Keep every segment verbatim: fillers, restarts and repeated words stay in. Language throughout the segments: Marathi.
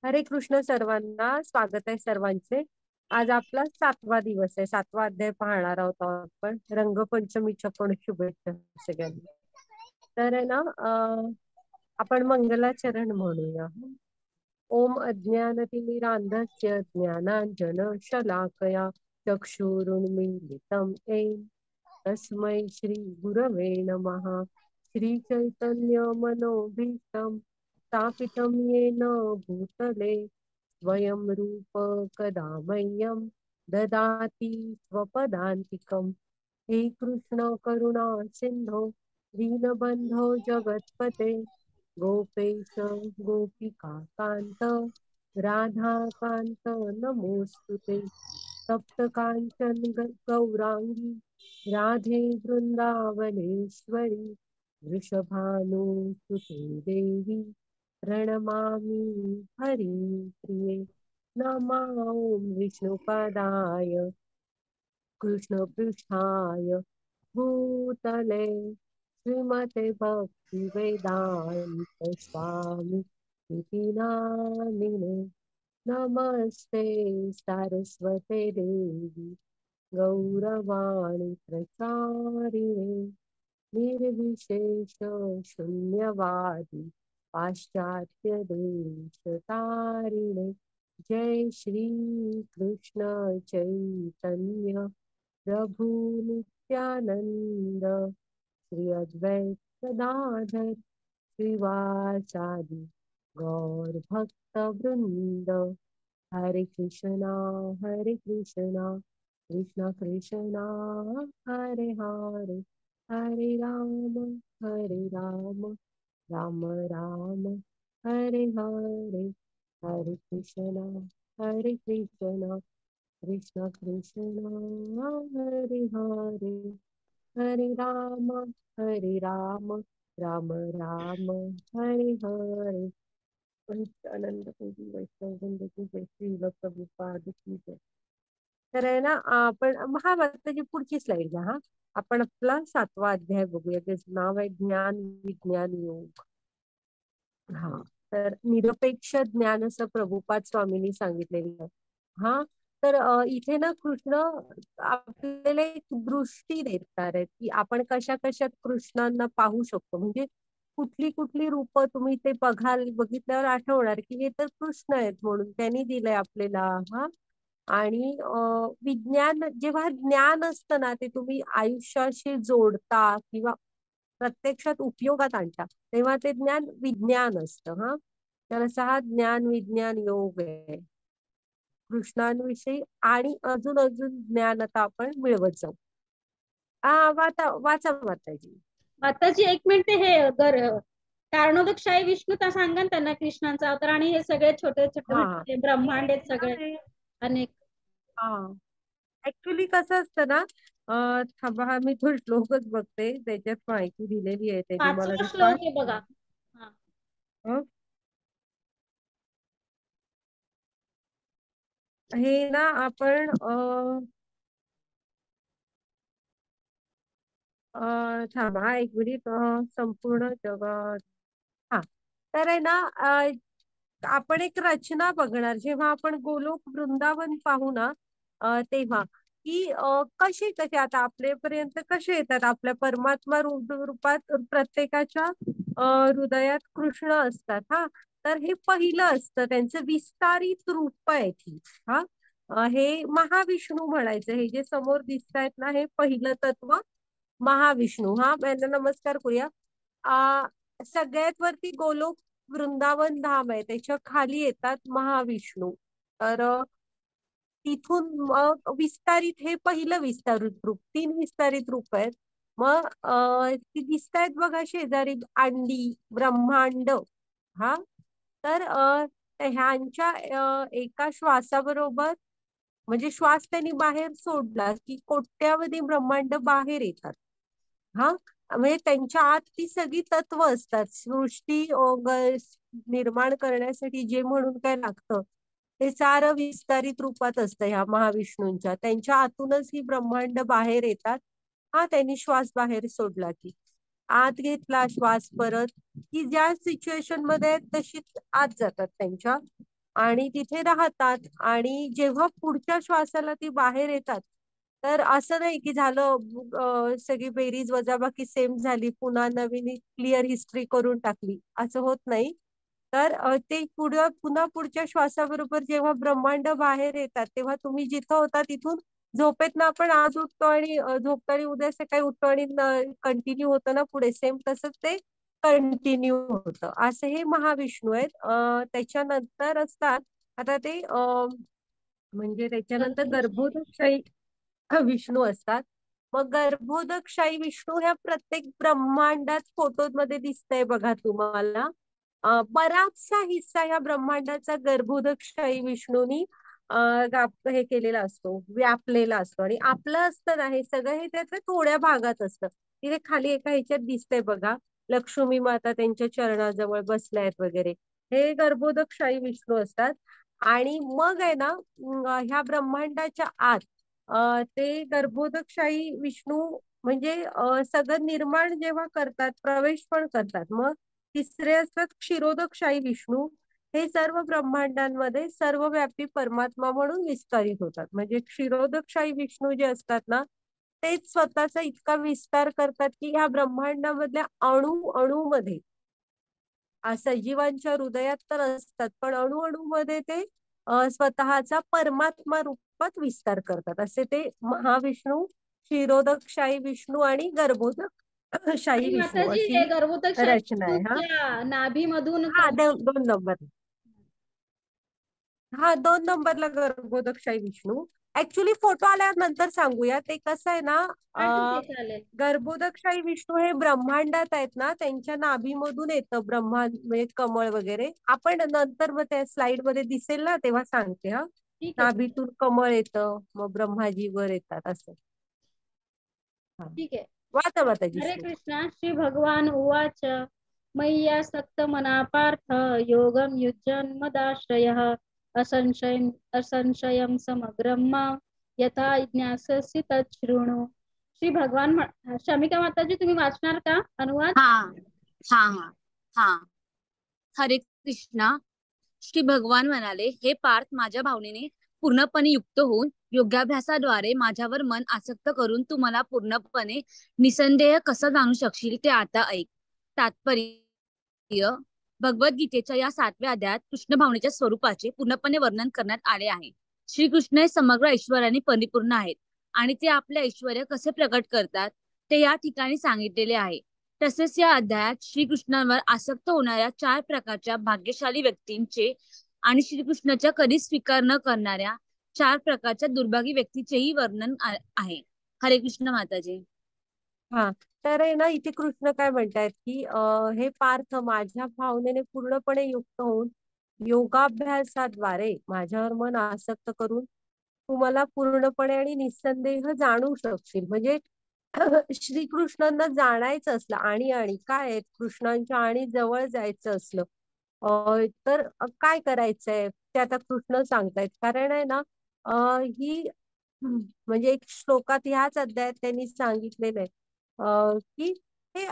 हरे कृष्ण सर्वांना. स्वागत आहे सर्वांचे. आज आपला सातवा दिवस आहे. सातवा अध्याय पाहणार आहोत आपण. रंगपंचमीच्या पण शुभेच्छा सगळ्यांना. तर आहे ना, अं, आपण मंगलाचरण म्हणूया. ओम अज्ञानतिमिरान्धस्य ज्ञानांजन शलाकया चक्षुरुन्मीलितं येन तस्मै श्री गुरवे नमः. श्री चैतन्य मनोभीष्टं स्थापितं येन भूतले स्वयं रूप कदा मह्यं ददाति स्वपदान्तिकम्. हे कृष्ण करुणा सिंधो दीनबंधो जगत्पते गोपेश गोपिका कांत राधाकांत नमोस्तुते. तप्त कांचन गौरांगी राधे वृंदावनेश्वरी वृषभानुसुते देवी प्रणमामि हरिप्रिये. नमः ओम विष्णुपदाय कृष्णपृष्ठाय भूतले श्रीमते भक्ति वेदांत स्वामी इति नामिने. नमस्ते सारस्वते देवी गौरवाणी प्रचारिणे निर्विशेष शून्यवादी पाश्चात्य देश तारिणे. जय श्री कृष्ण चैतन्य प्रभु नित्यानंद श्री अद्वैत गदाधर श्रीवासादि गौर भक्त वृंद. हरे कृष्णा हरे कृष्णा कृष्ण कृष्णा हरे हरे हरे राम हरे राम राम राम हरे हरे. हरे कृष्णा हरे कृष्णा कृष्ण कृष्णा हरे हरे हरे राम हरे राम राम राम हरे हरे. आनंद कोटी वैष्णव वृंद की जय. श्री प्रभुपाद की जय. तर आहे ना, आपण महाभारताची पुढची स्लाइड घ्या. हा, आपण आपला सातवा अध्याय बघूया. त्याचं नाव आहे ज्ञान विज्ञान योग. हा, तर निरपेक्ष ज्ञान असं प्रभुपाद स्वामींनी सांगितलेलं आहे. हा, तर अ, इथे ना कृष्ण आपल्याला एक दृष्टी देतात आहेत की आपण कशा कशा कृष्णांना पाहू शकतो. म्हणजे कुठली कुठली रूप तुम्ही ते बघाल, बघितल्यावर आठवणार की हे तर कृष्ण आहेत म्हणून त्यांनी दिलंय आपल्याला. हा, आणि अ, विज्ञान जेव्हा ज्ञान असतं ना ते तुम्ही आयुष्याशी जोडता किंवा प्रत्यक्षात उपयोगात आणता तेव्हा ते ज्ञान विज्ञान असतं. हा, तर असा हा ज्ञान विज्ञान योग आहे कृष्णांविषयी. आणि अजून अजून ज्ञान आता आपण मिळवत जाऊ. हा, वाचा वाचा माताजी. आताची एक मिनिट हे गर कारणोदकशाही विष्णू त्या सांगा ना त्यांना कृष्णांचा अवतार आणि हे सगळे छोटे छोटे हा म्हणजे ब्रह्मांड आहेत सगळे हा अनेक. हा ऍक्च्युली कसं असतं ना, अं, थांबा हा मी तो श्लोकच बघते त्याच्यात माहिती दिलेली आहे त्यांनी मला पाचवा डिपार्ट. श्लोक आहे बघा. हा. हे ना आपण अ अ, थांबा हा, एक मिनिट. अ, संपूर्ण जगात. हा, तर आहे ना, अ, आपण एक रचना बघणार जेव्हा आपण गोलोक वृंदावन पाहू ना, अ, तेव्हा की अ, कसे कसे आता आपल्यापर्यंत कसे येतात आपल्या परमात्मा रूप रूपात प्रत्येकाच्या अ, हृदयात कृष्ण असतात. हा, तर हे पहिलं असतं त्यांचं विस्तारित रूप आहे ती. हा, अ, हे महाविष्णू म्हणायचं. हे जे समोर दिसत आहेत ना हे पहिलं तत्व महाविष्णू. हा, यांना नमस्कार करूया. आ सगळ्यात वरती गोलोक वृंदावन धाम आहे त्याच्या खाली येतात महाविष्णू. तर अ, तिथून मग विस्तारित हे पहिलं विस्तारित रूप. तीन विस्तारित रूप आहेत. मग अ ती दिसत आहेत बघा शेजारी अंडी ब्रह्मांड. हा, तर अ ह्यांच्या अ, एका श्वासाबरोबर म्हणजे श्वास त्यांनी बाहेर सोडला की कोट्यावधी ब्रह्मांड बाहेर येतात. हा, म्हणजे त्यांच्या आत ती सगळी तत्व असतात. सृष्टी अ, ग- निर्माण करण्यासाठी जे म्हणून काय लागतं ते सारं विस्तारित रूपात असतं ह्या महाविष्णूंच्या. त्यांच्या आतूनच ही ब्रह्मांड बाहेर येतात. हा, त्यांनी श्वास बाहेर सोडला की आत घेतला श्वास परत की ज्या सिच्युएशन मध्ये आहेत तशीच आत जातात त्यांच्या. आणि तिथे राहतात. आणि जेव्हा पुढच्या श्वासाला ती बाहेर येतात, तर असं नाही की झालं अ, सगळी बेरीज वजाबाकी सेम झाली, पुन्हा नवीन क्लिअर हिस्ट्री करून टाकली, असं होत नाही. तर अ, ते पुढं पुन्हा पुढच्या श्वासाबरोबर जेव्हा ब्रह्मांड बाहेर येतात, तेव्हा तुम्ही जिथं होता तिथून झोपेतनं आपण आज उठतो आणि अ, झोपताना उद्या सकाळी उठतो आणि कंटिन्यू होतं ना पुढे, सेम तसंच ते कंटिन्यू होतं. असे हे महाविष्णू आहेत. अ, त्याच्यानंतर असतात आता ते अ, म्हणजे त्याच्यानंतर गर्भोदकशाही गर्भोदकशाही विष्णू असतात. मग गर्भोदकशाही विष्णू ह्या प्रत्येक ब्रह्मांडात फोटोमध्ये दिसतंय बघा तुम्हाला. अ, बराचसा हिस्सा या ब्रह्मांडाचा गर्भोदकशाही विष्णूनी अ, गाप हे केलेला असतो, व्यापलेला असतो. आणि आपलं असतं ना हे सगळं, हे त्याच्या थोड्या भागात असतं. तिथे खाली एका ह्याच्यात दिसतंय बघा, लक्ष्मी माता त्यांच्या चरणाजवळ बसल्या आहेत वगैरे, हे गर्भोदकशाही विष्णू असतात. आणि मग आहे ना अं, ह्या ब्रह्मांडाच्या आत अ, ते गर्भोदकशाही विष्णू म्हणजे अ, सगळं निर्माण जेव्हा करतात, प्रवेश पण करतात. मग तिसरे असतात क्षीरोदकशाही विष्णू. हे सर्व ब्रह्मांडांमध्ये सर्वव्यापी परमात्मा म्हणून विस्तारित होतात. म्हणजे क्षीरोदकशाही विष्णू जे असतात ना, तेच स्वतःचा इतका विस्तार करतात की ह्या ब्रह्मांडामधल्या अणु अणुमध्ये, आ, सजीवांच्या हृदयात तर असतात, पण अणुअणूमध्ये ते अ, स्वतःचा परमात्मा रूपात विस्तार करतात. असे ते महाविष्णू, क्षीरोदकशाही विष्णू आणि गर्भोदक शाही आणि विष्णू माताजी हे अशी गर्भोदकशाही रचना आहे. हा विष्णूच्या नाभीमधून हा कमळ दोन दोन नंबर. हा दोन नंबरला गर्भोदकशाही विष्णू. ऍक्च्युली फोटो आल्यानंतर सांगूया. ते कसं आहे ना, हा ठीक अ, आहे चालेल. गर्भोदकशाही विष्णू हे ब्रह्मांडात आहेत ना, त्यांच्या नाभीमधून येतं ब्रह्मांड म्हणजे कमळ वगैरे. आपण नंतर मग त्या स्लाइड मध्ये दिसेल ना तेव्हा सांगते. हा ठीक आहे चालेल. नाभीतून कमळ येतं, मग ब्रह्माजी वर येतात असं. हा ठीक आहे. वाचा माताजी हरे श्लोक. कृष्णा. श्री भगवान उवाच मय्यासक्त मना पार्थ योगं युज्यन्मदाश्रयः असंशयं असंशयं समग्रं मां यथा ज्ञास्यसि तत् शृणु. श्री भगवान म्ह- शमिका माताजी तुम्ही वाचणार का अनुवाद? हा हा हा हा हरे कृष्णा. श्री भगवान म्हणाले, हे पार्थ, माझ्या भावनेने पूर्णपणे युक्त होऊन योगाभ्यासाद्वारे माझ्यावर मन आसक्त करून तू मला पूर्णपणे निसंदेह कसं जाणू शकशील ते आता ऐक. तात्पर्य: भगवद्गीतेच्या या सातव्या अध्यायात कृष्ण भावनेच्या स्वरूपाचे पूर्णपणे वर्णन करण्यात आले आहे. श्रीकृष्ण हे समग्र ऐश्वर्याने परिपूर्ण आहेत आणि ते आपले ऐश्वर्य कसे प्रकट करतात ते या ठिकाणी सांगितलेले आहे. तसेच या अध्यायात श्रीकृष्णांवर आसक्त होणाऱ्या चार प्रकारच्या भाग्यशाली व्यक्तींचे आणि श्रीकृष्णाच्या कधीच स्वीकार न करणाऱ्या चार प्रकारच्या दुर्भागी व्यक्तीचेही वर्णन आ- आहे. हरे कृष्ण माताजी. हा तर आहे ना, इथे कृष्ण काय म्हणतायत की अ, हे पार्थ, माझ्या भावनेने पूर्णपणे युक्त होऊन योगाभ्यासाद्वारे माझ्यावर मन आसक्त करून तू मला पूर्णपणे आणि निसंदेह जाणू शकशील. म्हणजे श्रीकृष्णांना जाणायचं असलं आणि आणि काय आहे, कृष्णांच्या आणि जवळ जायचं असलं अ, तर काय करायचंय ते आता कृष्ण सांगतायत. कारण आहे ना अ, ही हम्म, म्हणजे एक श्लोकात ह्याच अध्यायात त्यांनी सांगितलेलं आहे अ, की हे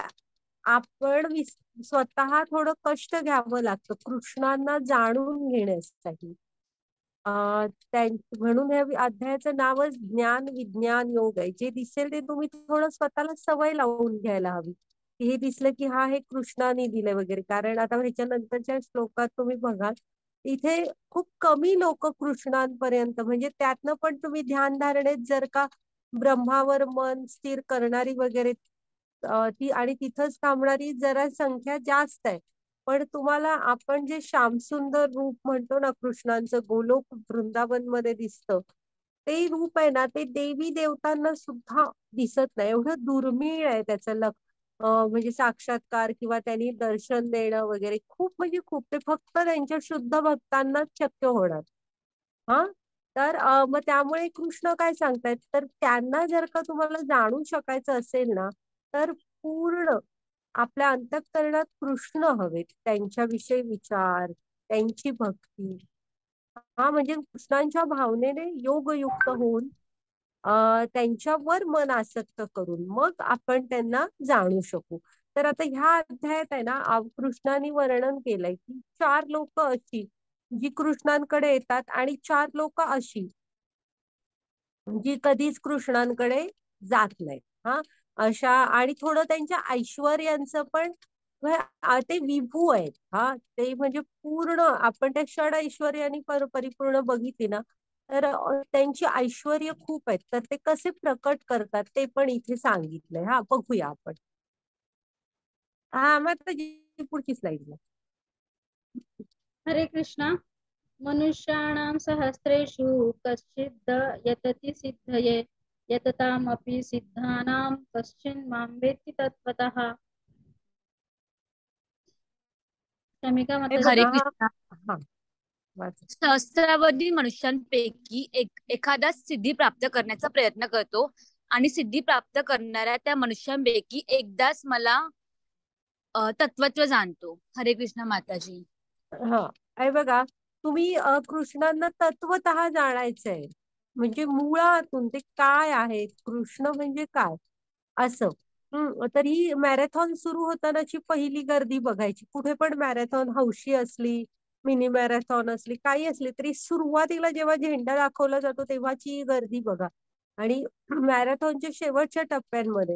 आपण विस- स्वतः थोडं कष्ट घ्यावं लागतं कृष्णांना जाणून घेण्यासाठी. अ त्यां म्हणून या अध्यायाचं नावच ज्ञान विज्ञान योग आहे. जे दिसेल ते तुम्ही थोडं स्वतःला सवय लावून घ्यायला हवी. हे दिसलं की हा हे कृष्णाने दिलंय वगैरे. कारण आता ह्याच्या नंतरच्या श्लोकात तुम्ही बघाल, इथे खूप कमी लोक कृष्णांपर्यंत, म्हणजे त्यातनं पण तुम्ही ध्यान धारणेत जर का ब्रह्मावर मन स्थिर करणारी वगैरे अ, ती आणि तिथंच थांबणारी जरा संख्या जास्त आहे. पण तुम्हाला आपण जे श्यामसुंदर रूप म्हणतो ना कृष्णांचं, गोलोक वृंदावन मध्ये दिसतं, ते रूप आहे ना, ते देवी देवतांना सुद्धा दिसत नाही. एवढं दुर्मिळ आहे त्याचं लक अ, म्हणजे साक्षात्कार किंवा त्यांनी दर्शन देणं वगैरे. खूप म्हणजे खूप, ते फक्त त्यांच्या शुद्ध भक्तांनाच शक्य होणार. हा तर अ, मग त्यामुळे कृष्ण काय सांगतायत, तर त्यांना जर का तुम्हाला जाणू शकायचं असेल ना, तर पूर्ण आपल्या अंतःकरणात कृष्ण हवेत, त्यांच्याविषयी विचार, त्यांची भक्ती. हा म्हणजे कृष्णांच्या भावनेने योगयुक्त होऊन अ त्यांच्यावर मन आसक्त करून मग आपण त्यांना जाणू शकू. तर आता ह्या अध्यायात आहे ना, आ- कृष्णाने वर्णन केलंय की चार लोक अशी जी कृष्णांकडे येतात आणि चार लोक अशी जी कधीच कृष्णांकडे जात नाही. हा, अशा आणि थोडं त्यांच्या ऐश्वर्यांचं पण ते विभू आहेत. हा, ते म्हणजे पूर्ण आपण त्या षड ऐश्वर्याने पर परिपूर्ण बघितली ना, तर त्यांची ऐश्वर खूप आहेत. तर ते कसे प्रकट करतात ते पण इथे सांगितलंय. हा, बघूया आपण. हा, मग आता पुढची स्लाइड. हरे कृष्णा. मनुष्याणां सहस्रेषु कश्चिद् यतति सिद्धये यततामपि सिद्धानां कश्चिन् मां वेत्ति तत्त्वतः. शमिका हे माताजी. हरे बघा. हा, कृष्णा. हा, वाचा. सहस्रावधी मनुष्यांपैकी एक एखादा सिद्धी प्राप्त करण्याचा प्रयत्न करतो आणि सिद्धी प्राप्त करणाऱ्या त्या मनुष्यांपैकी एकदाच मला अ, तत्वत्व जाणतो. हरे कृष्ण माताजी. हा, हे बघा. तुम्ही अ, कृष्णांना तत्वतः जाणायचंय, म्हणजे मुळातून ते काय आहे, कृष्ण म्हणजे काय असं. हम्म तर ही मॅरेथॉन सुरू होतानाची पहिली गर्दी बघायची. कुठे पण मॅरेथॉन हौशी असली, मिनी मॅरेथॉन असली, काही असली तरी सुरुवातीला जेव्हा झेंडा दाखवला जातो तेव्हाची गर्दी बघा. आणि मॅरेथॉनच्या शेवटच्या टप्प्यांमध्ये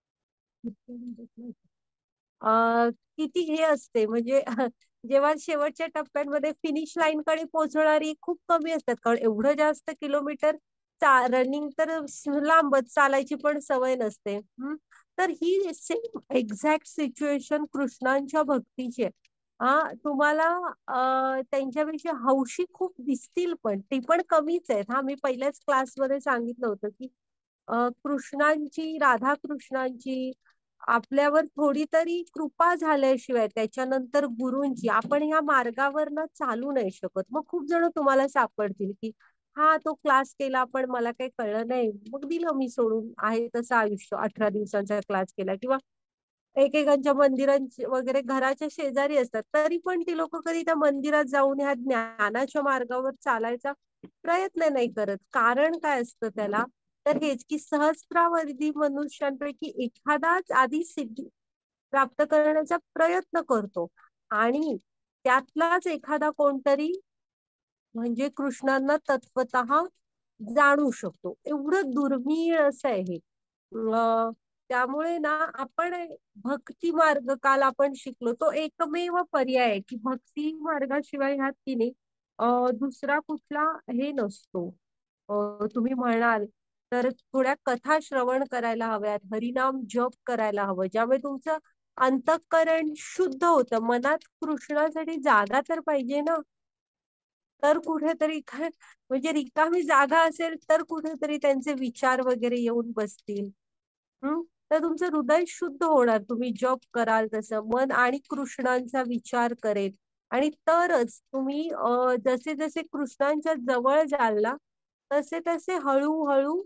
अ किती हे असते, म्हणजे जेव्हा शेवटच्या टप्प्यांमध्ये फिनिश लाईन कडे पोहोचणारी खूप कमी असतात. कारण एवढं जास्त किलोमीटर रनिंग तर लांबच, चालायची पण सवय नसते. हम्म तर ही सेम एक्झॅक्ट सिच्युएशन कृष्णांच्या भक्तीची आहे. हा, तुम्हाला अ त्यांच्यापेक्षा हौशी खूप दिसतील, पण ती पण कमीच आहेत. हा, मी पहिल्याच क्लासमध्ये सांगितलं होतं की अ कृष्णांची, राधा कृष्णांची आपल्यावर थोडी तरी कृपा झाल्याशिवाय, त्याच्यानंतर गुरूंची, आपण ह्या मार्गावर चालू नाही शकत. मग खूप जण तुम्हाला सापडतील की हा, तो क्लास केला पण मला काही कळलं नाही, मग दिलं मी सोडून, आहे तसं आयुष्य. अठरा दिवसांचा क्लास केला, किंवा एकेकांच्या मंदिरांचे वगैरे घराच्या शेजारी असतात, तरी पण ती लोक कधी त्या मंदिरात जाऊन ह्या ज्ञानाच्या मार्गावर चालायचा प्रयत्न नाही करत. कारण काय असतं त्याला, तर हेच की सहस्रावधी मनुष्यांपैकी एखादाच आधी सिद्धी प्राप्त करण्याचा प्रयत्न करतो आणि त्यातलाच एखादा कोणतरी म्हणजे कृष्णांना तत्वतः जाणू शकतो. एवढं दुर्मिळ असं आहे हे. अं, त्यामुळे ना आपण भक्ती मार्ग, काल आपण शिकलो, तो एकमेव पर्याय आहे की भक्ती मार्गाशिवाय ह्यात की नाही अं, दुसरा कुठला हे नसतो. अं, तुम्ही म्हणाल तर थोड्या कथा श्रवण करायला हव्यात, हरिनाम जप करायला हवं, ज्यामुळे तुमचं अंतःकरण शुद्ध होतं. मनात कृष्णासाठी जागा तर पाहिजे ना, तर कुठेतरी काय, म्हणजे रिकामी जागा असेल तर कुठेतरी त्यांचे विचार वगैरे येऊन बसतील. हम्म तर तुमचं हृदय शुद्ध होणार. तुम्ही जप कराल तसं मन आणि कृष्णांचा विचार करेल, आणि तरच तुम्ही अ जसे जसे कृष्णांच्या जवळ जाल ना, तसे तसे हळूहळू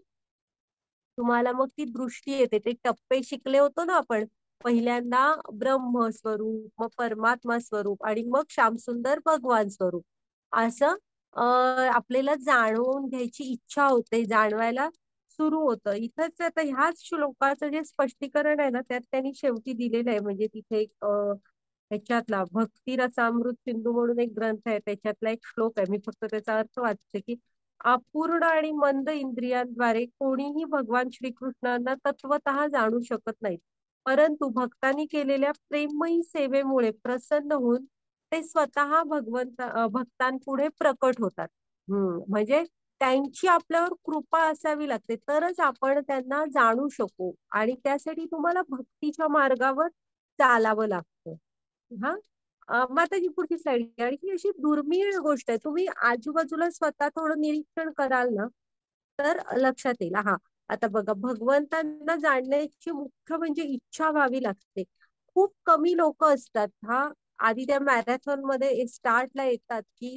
तुम्हाला मग ती दृष्टी येते. ते टप्पे शिकले होतो ना आपण, पहिल्यांदा ब्रह्म स्वरूप, मग परमात्मा स्वरूप, आणि मग श्यामसुंदर भगवान स्वरूप, असं अ आपल्याला जाणवून घ्यायची इच्छा होते, जाणवायला सुरू होतं. इथंच आता ह्याच श्लोकाचं जे स्पष्टीकरण आहे ना, त्यात त्यांनी शेवटी दिलेलं आहे. म्हणजे तिथे एक अ ह्याच्यातला भक्ती रसामृत सिंधू म्हणून एक ग्रंथ आहे, त्याच्यातला एक श्लोक आहे. मी फक्त त्याचा अर्थ वाचते की अपूर्ण आणि मंद इंद्रियांद्वारे कोणीही भगवान श्रीकृष्णांना तत्वतः जाणू शकत नाहीत, परंतु भक्तांनी केलेल्या प्रेममयी सेवेमुळे प्रसन्न होऊन ते स्वतः भगवंत भक्तांपुढे प्रकट होतात. हम्म म्हणजे त्यांची आपल्यावर कृपा असावी लागते, तरच आपण त्यांना जाणू शकू, आणि त्यासाठी तुम्हाला भक्तीच्या मार्गावर चालावं लागतं. हा, अ, माताजी पुढची स्लाइड. आणि ही अशी दुर्मिळ गोष्ट आहे, तुम्ही आजूबाजूला स्वतः थोडं निरीक्षण कराल ना, तर लक्षात येईल. हा, आता बघा, भगवंतांना जाणण्याची मुख्य म्हणजे इच्छा व्हावी लागते. खूप कमी लोक असतात हा आधी त्या मॅरेथॉन मध्ये स्टार्टला येतात की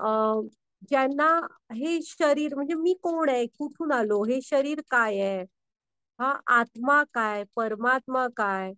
अ ज्यांना हे शरीर, म्हणजे मी कोण आहे, कुठून आलो, हे शरीर काय आहे, हा आत्मा काय, परमात्मा काय,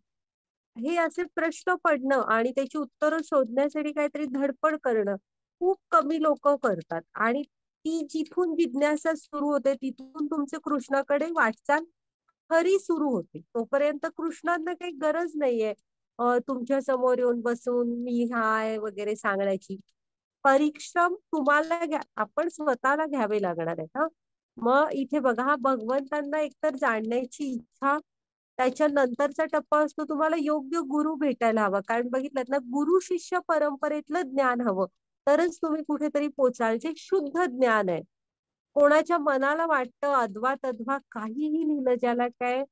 हे असे प्रश्न पडणं आणि त्याची उत्तरं शोधण्यासाठी काहीतरी धडपड करणं खूप कमी लोक करतात. आणि ती जिथून जिज्ञासा सुरू होते तिथून तुमचे कृष्णाकडे वाटचाल खरी सुरू होते. तोपर्यंत कृष्णांना काही गरज नाहीये अ तुमच्या समोर येऊन बसून मी हाय वगैरे सांगण्याची. परिश्रम तुम्हाला घ्या, आपण स्वतःला घ्यावे लागणार आहे. हा मग इथे बघा, हा भगवंतांना एकतर जाणण्याची इच्छा, त्याच्यानंतरचा टप्पा असतो तुम्हाला योग्य गुरु भेटायला हवा. कारण बघितलं ना, गुरु शिष्य परंपरेतलं ज्ञान हवं, तरच तुम्ही कुठेतरी पोचाल, जे शुद्ध ज्ञान आहे. कोणाच्या मनाला वाटतं अद्वा तद्वा काहीही लिहिलं, ज्याला काय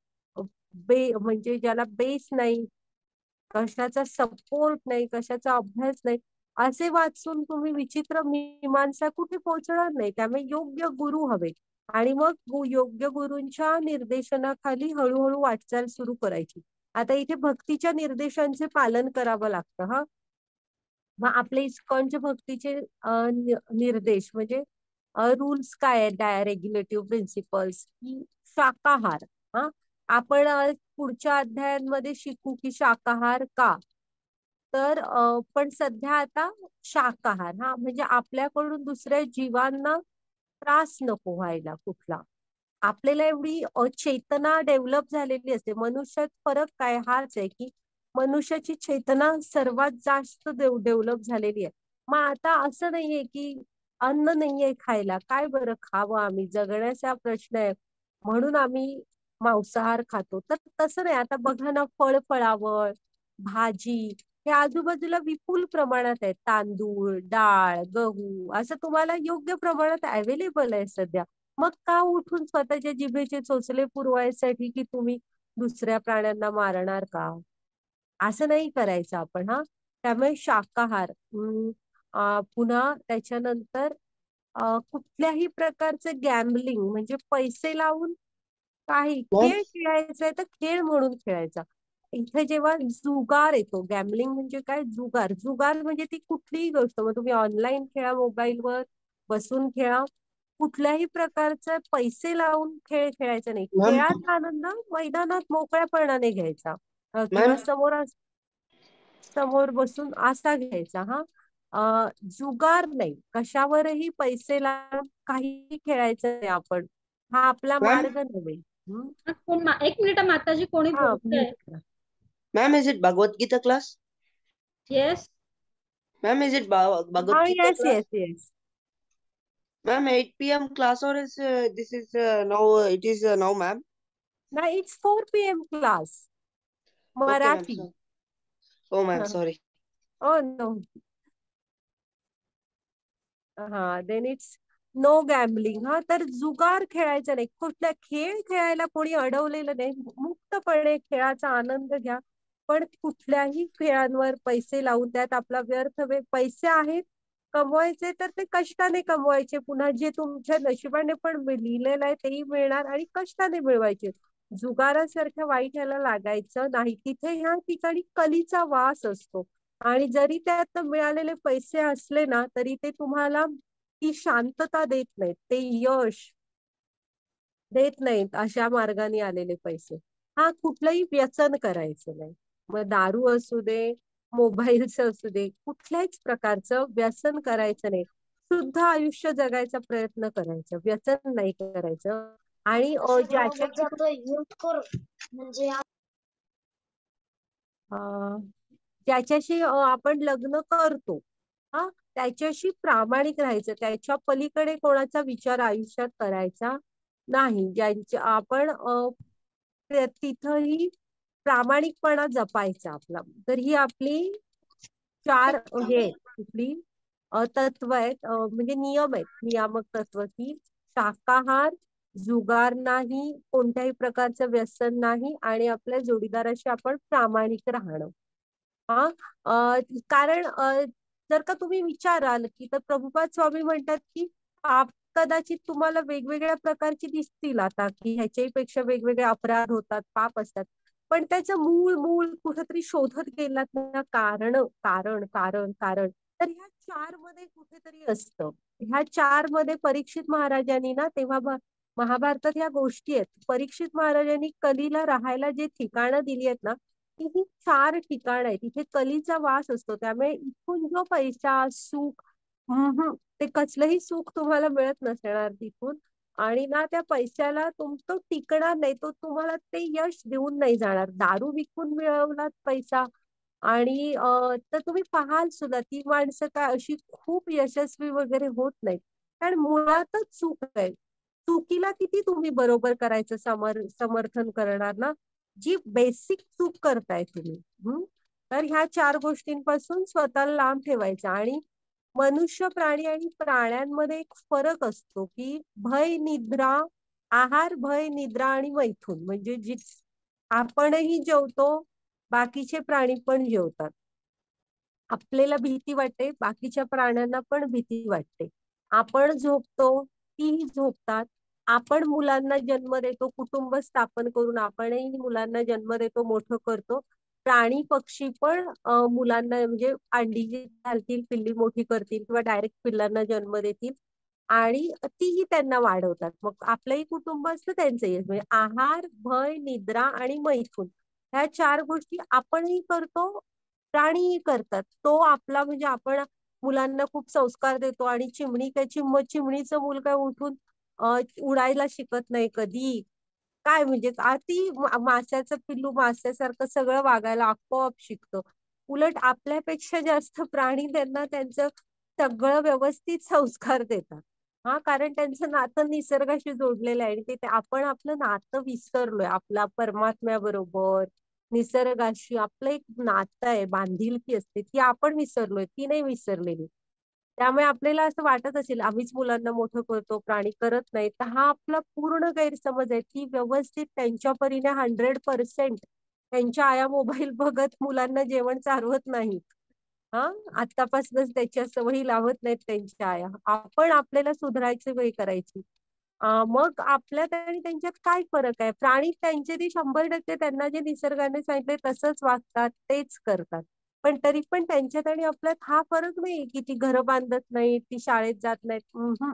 बे म्हणजे ज्याला बेस नाही, कशाचा सपोर्ट नाही, कशाचा अभ्यास नाही, असे वाचून तुम्ही विचित्र मीमांसा कुठे पोहोचणार नाही. त्यामुळे योग्य गुरु हवे आणि मग गु- योग्य गुरूंच्या निर्देशनाखाली हळूहळू वाटचाल सुरू करायची. आता इथे भक्तीच्या निर्देशांचे पालन करावं लागतं. हा मग आपले इस्कॉनचे भक्तीचे अ, नि- निर्देश म्हणजे रूल्स काय आहेत, डाय रेग्युलेटिव्ह प्रिन्सिपल्स, की शाकाहार. हा आपण अ, पुढच्या अध्यायांमध्ये शिकू की शाकाहार का. तर अ, पण सध्या आता शाकाहार, हा म्हणजे आपल्याकडून दुसऱ्या जीवांना त्रास नको व्हायला कुठला. आपल्याला एवढी अ, चेतना डेव्हलप झालेली असते. मनुष्यात फरक काय हाच आहे की मनुष्याची चेतना सर्वात जास्त डेव्हलप झालेली आहे. मग आता असं नाहीये की अन्न नाहीये खायला, काय बरं खावं, आम्ही जगण्याचा प्रश्न आहे म्हणून आम्ही मांसाहार खातो. तर तसं नाही. आता बघा ना, फळ फळावळ, भाजी हे आजूबाजूला विपुल प्रमाणात आहेत. तांदूळ, डाळ, गहू असं तुम्हाला योग्य प्रमाणात अवेलेबल आहे सध्या. मग का उठून स्वतःच्या जिभेचे चोचले पुरवायसाठी की तुम्ही दुसऱ्या प्राण्यांना मारणार का. असं नाही करायचं आपण. हा त्यामुळे शाकाहार, अं, अं, पुन्हा त्याच्यानंतर अं, कुठल्याही प्रकारचं गॅम्बलिंग म्हणजे पैसे लावून काही मॅम खेळ खेळायचा तर खेळ म्हणून खेळायचा. इथे जेव्हा जुगार येतो, गॅम्बलिंग म्हणजे काय, जुगार. जुगार म्हणजे ती कुठलीही गोष्ट, मग तुम्ही ऑनलाईन खेळा, मोबाईलवर बसून खेळा, कुठल्याही प्रकारचे पैसे लावून खेळ खेळायचा नाही. मॅम खेळाचा आनंद मैदानात मोकळ्यापणाने घ्यायचा, अ, मॅम किंवा समोर समोर बसून असा घ्यायचा. हा अ, जुगार नाही, कशावरही पैसे लावून काही खेळायचं नाही आपण. हा आपला मॅम मार्ग नव्हे. हम्म. हा, कोण मा- एक मिनिट, माताजी कोणी हा बोलतंय? म्यूट करा. Ma'am is it Bhagavad Gita class? Yes. Ma'am, is it Bha- Bhagavad हा Gita yes class? Yes yes. Ma'am, eight p m class or is uh, this is uh, now uh, it is uh, now, ma'am. नाही, it's four P M class Okay, ma'am. Marathi. So, oh, ma'am, sorry. Oh no. हा देन इट्स नो गॅम्बलिंग. हा तर जुगार खेळायचा नाही, कुठला खेळ खेळायला कोणी अडवलेलं नाही. मुक्तपणे खेळाचा आनंद घ्या, पण कुठल्याही खेळांवर पैसे लावून त्यात आपला व्यर्थ वेळ. पैसे आहेत कमवायचे तर ते कष्टाने कमवायचे, पुन्हा जे तुमच्या नशिबाने पण लिहिलेलं आहे तेही मिळणार आणि कष्टाने मिळवायचे. जुगारासारख्या वाईट ह्याला लागायचं नाही. तिथे ह्या ठिकाणी कलीचा वास असतो आणि जरी त्यात मिळालेले पैसे असले ना, तरी ते तुम्हाला ती शांतता देत नाहीत, ते यश देत नाहीत. अशा मार्गाने आलेले पैसे. हा कुठलंही व्यसन करायचं नाही. मग दारू असू दे, मोबाईलचं असू दे, कुठल्याच प्रकारचं व्यसन करायचं नाही. शुद्ध आयुष्य जगायचा प्रयत्न करायचा, व्यसन नाही करायचं. आणि अ, ज्याच्याशी अ, ज्याच्याशी अ, आपण लग्न करतो, हा त्याच्याशी प्रामाणिक राहायचं. त्याच्या पलीकडे कोणाचा विचार आयुष्यात करायचा नाही. ज्यांच्या आपण अ, ते- तिथंही प्रामाणिकपणा जपायचा आपला. तर ही आपली चार हे आहेत, कुठली अ, तत्व आहेत, अ, म्हणजे नियम आहेत, नियामक तत्व, की शाकाहार, जुगार नाही, कोणत्याही प्रकारचं व्यसन नाही आणि आपल्या जोडीदाराशी आपण प्रामाणिक राहणं. हा अ, कारण अ, जर का तुम्ही विचाराल की, तर प्रभुपाद स्वामी म्हणतात की पाप कदाचित तुम्हाला वेगवेगळ्या प्रकारची दिसतील, आता की ह्याच्याही पेक्षा वेगवेगळे अपराध होतात, पाप असतात, पण त्याचं मूळ मूळ कुठेतरी शोधत गेलात ना, कारण कारण कारण कारण तर ह्या चार मध्ये कुठेतरी असतं. ह्या चार मध्ये परीक्षित महाराजांनी ना, तेव्हा ब- महाभारतात ह्या गोष्टी आहेत. परीक्षित महाराजांनी कलीला राहायला जे ठिकाणं दिली आहेत ना, ती ही चार ठिकाण आहेत. तिथे कलीचा वास असतो, त्यामुळे इथून जो पैसा, सुख, हम्म, ते कसलंही सुख तुम्हाला मिळत नसणार तिथून. आणि ना त्या पैशाला तुम तो टिकणार नाही, तो तुम्हाला ते यश देऊन नाही जाणार. दारू विकून मिळवला पैसा आणि अ, तर तुम्ही पाहाल सुद्धा ती माणसं काय अशी खूप यशस्वी वगैरे होत नाहीत. कारण मुळातच चूक आहे. चुकीला किती तुम्ही बरोबर करायचं समर समर्थन करणार ना? जी बेसिक चूक करताय तुम्ही. हम्म. तर ह्या चार गोष्टींपासून स्वतःला लांब ठेवायचं. आणि मनुष्य, प्राणी आणि प्राण्यांमध्ये एक फरक असतो की भय, निद्रा, आहार, भय, निद्रा आणि मैथून. म्हणजे जी आपणही जेवतो, बाकीचे प्राणी पण जेवतात. आपल्याला भीती वाटते, बाकीच्या प्राण्यांना पण भीती वाटते. आपण झोपतो, तीही झोपतात. आपण मुलांना जन्म देतो, कुटुंब स्थापन करून आपणही मुलांना जन्म देतो, मोठं करतो. प्राणी, पक्षी पण अ, मुलांना म्हणजे अंडी जी घालतील, पिल्ली मोठी करतील किंवा डायरेक्ट पिल्लांना जन्म देतील आणि तीही त्यांना वाढवतात. मग आपलंही कुटुंब असतं, त्यांचंही असतं. म्हणजे आहार, भय, निद्रा आणि मैथून ह्या चार गोष्टी आपणही करतो, प्राणीही करतात. तो आपला म्हणजे आपण मुलांना खूप संस्कार देतो आणि चिमणी काय चिम चिमणीचं मूल काय उठून अ, उडायला शिकत नाही कधी. काय म्हणजे अति मा- माशाचं पिल्लू माशासारखं सगळं वागायला आपोआप शिकतं. उलट आपल्यापेक्षा जास्त प्राणी त्यांना त्यांचं सगळं व्यवस्थित संस्कार देतात. हा, कारण त्यांचं नातं निसर्गाशी जोडलेलं आहे आणि ते ते आपण आपलं नातं विसरलोय. आपला परमात्म्याबरोबर, निसर्गाशी आपलं एक नातं आहे, बांधिलकी असते, ती आपण विसरलोय, ती नाही विसरलेली. त्यामुळे आपल्याला असं वाटत असेल आम्हीच मुलांना मोठं करतो, प्राणी करत नाही, तर हा आपला पूर्ण गैरसमज आहे. ती व्यवस्थित त्यांच्या परीने हंड्रेड पर्सेंट त्यांच्या आया मोबाईल बघत मुलांना जेवण चारवत नाही. हा, आतापासूनच त्याच्या सवयी लावत नाहीत त्यांच्या आया. आपण आपल्याला सुधारायची वेळ करायची. अं, मग आपल्यात आणि त्यांच्यात काय फरक आहे? प्राणी त्यांचे ते शंभर टक्के त्यांना जे निसर्गाने सांगितले तसंच वागतात, तेच करतात. पण तरी पण त्यांच्यात आणि आपल्यात हा फरक नाही की ती घरं बांधत नाही, ती शाळेत जात नाहीत. उम्हम.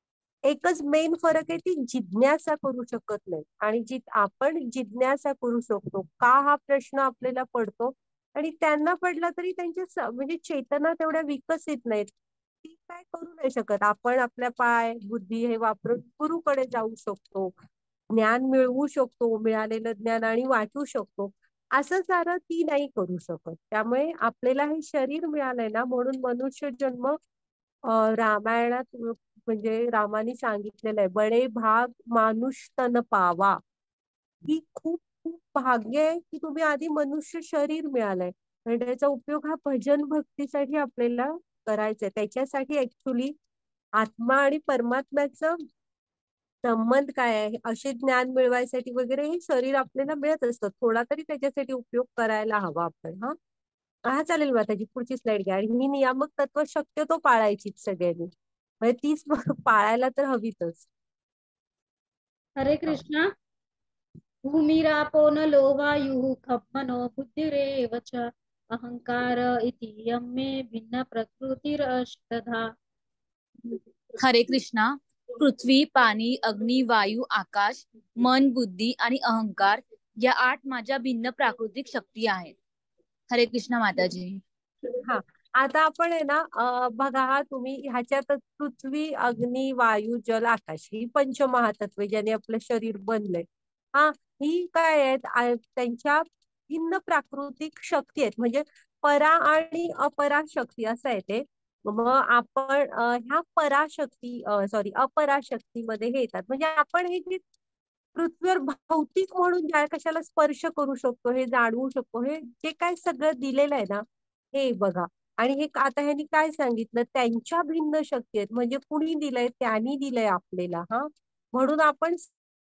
एकच मेन फरक आहे, ती जिज्ञासा करू शकत नाही. आणि जी आपण जिज्ञासा करू शकतो का, हा प्रश्न आपल्याला पडतो. आणि त्यांना पडला तरी त्यांच्या स- म्हणजे चेतना तेवढ्या विकसित नाहीत. ती काय करू नाही शकत. आपण आपल्या पाय, बुद्धी हे वापरून गुरुकडे जाऊ शकतो, ज्ञान मिळवू शकतो, मिळालेलं ज्ञान आणि वाटू शकतो. असं सारं ती नाही करू शकत. त्यामुळे आपल्याला हे शरीर मिळालंय ना, म्हणून मनुष्य जन्म अ, रामायणात म्हणजे रामाने सांगितलेलं आहे, बडे भाग मानुष तन पावा. ही खूप खूप भाग्य आहे की तुम्ही आधी मनुष्य शरीर मिळालंय. आणि त्याचा उपयोग हा भजन भक्तीसाठी आपल्याला करायचा आहे. त्याच्यासाठी ऍक्च्युली आत्मा आणि परमात्म्याचं संबंध काय आहे असे ज्ञान मिळवायसाठी वगैरे हे शरीर आपल्याला मिळत असतं. थोडा तरी त्याच्यासाठी उपयोग करायला हवा आपण. हा हा चालेल. माताजी पुढची स्लाइड घ्या. आणि ही नियामक तत्व शक्यतो पाळायचीच सगळ्यांनी. म्हणजे तीच पाळायला तर हवीतच. हरे हा. कृष्णा. भूमिरापो नलो वायुः खप्मनो बुद्धिरेव च अहंकार इति यं मे भिन्न प्रकृतिरष्टधा. हरे कृष्णा. पृथ्वी, पाणी, अग्नी, वायू, आकाश, मन, बुद्धी आणि अहंकार या आठ माझ्या भिन्न प्राकृतिक शक्ती आहेत. हरे कृष्णा माताजी. हा, आता आपण आहे ना अ, बघा, हा तुम्ही ह्याच्यात पृथ्वी, अग्नी, वायू, जल, आकाश ही पंचमहातत्वे ज्याने आपलं शरीर बनलंय. हा, ही काय आहेत आ- त्यांच्या भिन्न प्राकृतिक शक्ती आहेत. म्हणजे परा आणि अपरा शक्ती असं आहे ते. मग आपण अ, ह्या पराशक्ती सॉरी अपराशक्तीमध्ये हे येतात. म्हणजे आपण हे जे पृथ्वीवर भौतिक म्हणून ज्या कशाला स्पर्श करू शकतो, हे जाणवू शकतो, हे जे काय सगळं दिलेलं आहे ना, हे बघा. आणि हे आता ह्यांनी काय सांगितलं, त्यांच्या भिन्न शक्ती आहेत. म्हणजे कुणी दिलंय, त्यांनी दिलंय आपल्याला. हा, म्हणून आपण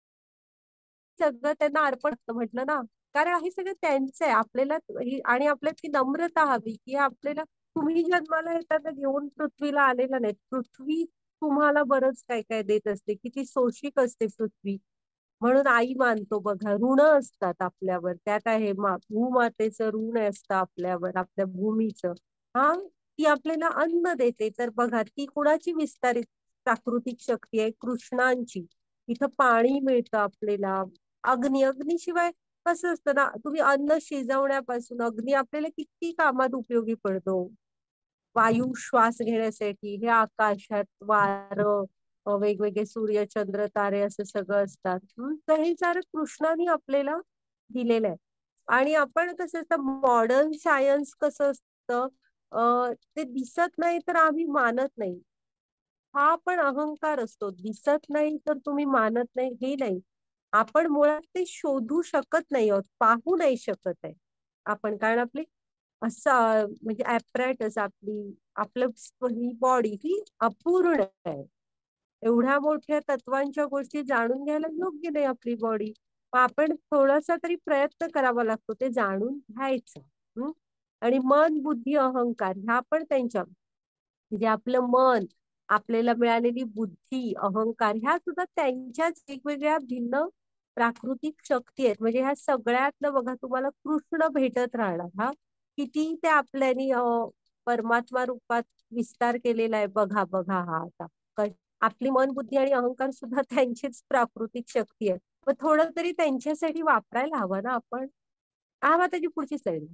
सगळं त्यांना अर्पण असतं म्हटलं ना. कारण हे सगळं त्यांचं आहे. आपल्याला ही- आणि आपल्यात ती नम्रता हवी की आपल्याला, तुम्ही जन्माला येताना घेऊन पृथ्वीला आलेला नाही. पृथ्वी तुम्हाला बरंच काय काय देत असते. किती शोषिक असते पृथ्वी. म्हणून आई मानतो बघा, ऋण असतात आपल्यावर. त्यात आहे मा भूमातेचं ऋण असतं आपल्यावर, आपल्या भूमीचं. हा, ती आपल्याला अन्न देते. तर बघा, ती कुणाची विस्तारित प्राकृतिक शक्ती आहे? कृष्णांची. इथं पाणी मिळतं आपल्याला. अग्नी, अग्नीशिवाय कसं असतं ना, तुम्ही अन्न शिजवण्यापासून अग्नी आपल्याला किती कामात उपयोगी पडतो. वायू श्वास घेण्यासाठी, हे आकाशात वारं, अ, वेगवेगळे सूर्य, चंद्र, तारे असं सगळं असतात. हं, तर हे सारं कृष्णाने आपल्याला दिलेलं आहे. आणि आपण कसं असतं मॉडर्न सायन्स कसं असतं, अ, ते दिसत नाही तर आम्ही मानत नाही. हा पण अहंकार असतो. दिसत नाही तर तुम्ही मानत नाही हे नाही. आपण मुळात ते शोधू शकत नाही आहोत, पाहू नाही शकत आहे आपण. कारण आपली असं म्हणजे ऍपरेटस आपली आपलं ही बॉडी ही अपूर्ण आहे. एवढ्या मोठ्या तत्वांच्या गोष्टी जाणून घ्यायला योग्य नाही आपली बॉडी. मग आपण थोडासा तरी प्रयत्न करावा लागतो ते जाणून घ्यायचं. हम्म. आणि मन, बुद्धी, अहंकार ह्या पण त्यांच्या म्हणजे आपलं मन, आपल्याला मिळालेली बुद्धी, अहंकार ह्या सुद्धा त्यांच्याच वेगवेगळ्या भिन्न प्राकृतिक शक्ती आहेत. म्हणजे ह्या सगळ्यातलं बघा तुम्हाला कृष्ण भेटत राहणार. हा किती ते आपल्यानी अं, परमात्मा रूपात विस्तार केलेला आहे बघा बघा हा आता. क- आपली मन, बुद्धी आणि अहंकार सुद्धा त्यांचीच प्राकृतिक शक्ती आहे. मग थोडं तरी त्यांच्यासाठी वापरायला हवं ना आपण. हा मग त्याची पुढची स्लाईड.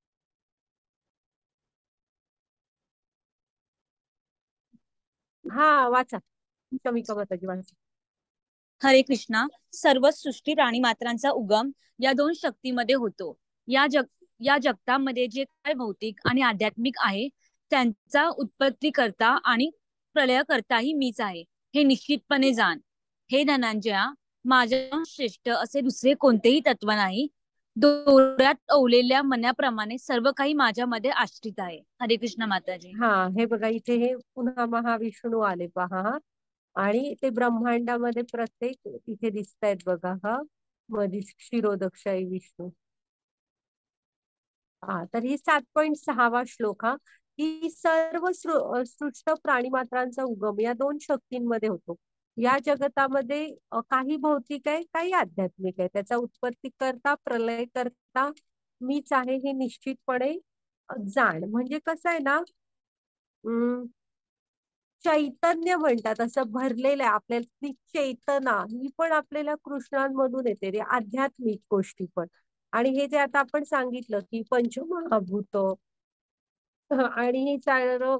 हा वाचा, शमिका माताजी वाचा. हरे कृष्णा. सर्व सृष्टी प्राणी मात्रांचा उगम या दोन शक्तीमध्ये होतो. या जग या जगतामध्ये जे काय भौतिक आणि आध्यात्मिक आहे त्यांचा उत्पत्तीकर्ता आणि प्रलयकर्ताही मीच आहे, हे निश्चितपणे जाण. हे धनंजया, माझ्या श्रेष्ठ असे दुसरे कोणतेही तत्व नाही. दोऱ्यात ओवलेल्या मण्याप्रमाणे सर्व काही माझ्यामध्ये आश्रित आहे. हरे कृष्ण माताजी. हा हे बघा इथे हे पुन्हा महाविष्णू आले पहा. हा आणि ते ब्रह्मांडामध्ये प्रत्येक तिथे दिसत आहेत बघा. हा मध्ये क्षीरोदक्षाई विष्णू. हा तर ही सात पॉईंट सहावा श्लोक. हा की सर्व सृ- सृष्ट प्राणी मात्रांचा उगम या दोन शक्तींमध्ये होतो. या जगतामध्ये अ, काही भौतिक आहे, काही आध्यात्मिक आहे. त्याचा उत्पत्ती करता, प्रलय करता मीच आहे हे निश्चितपणे अ, जाण. म्हणजे कसं आहे ना, अं, चैतन्य म्हणतात असं भरलेलं आहे आपल्याला. ती चेतना ही पण आपल्याला कृष्णांमधून येते रे, आध्यात्मिक गोष्टी पण. आणि हे जे आता आपण सांगितलं की पंचमहाभूत आणि हे सारं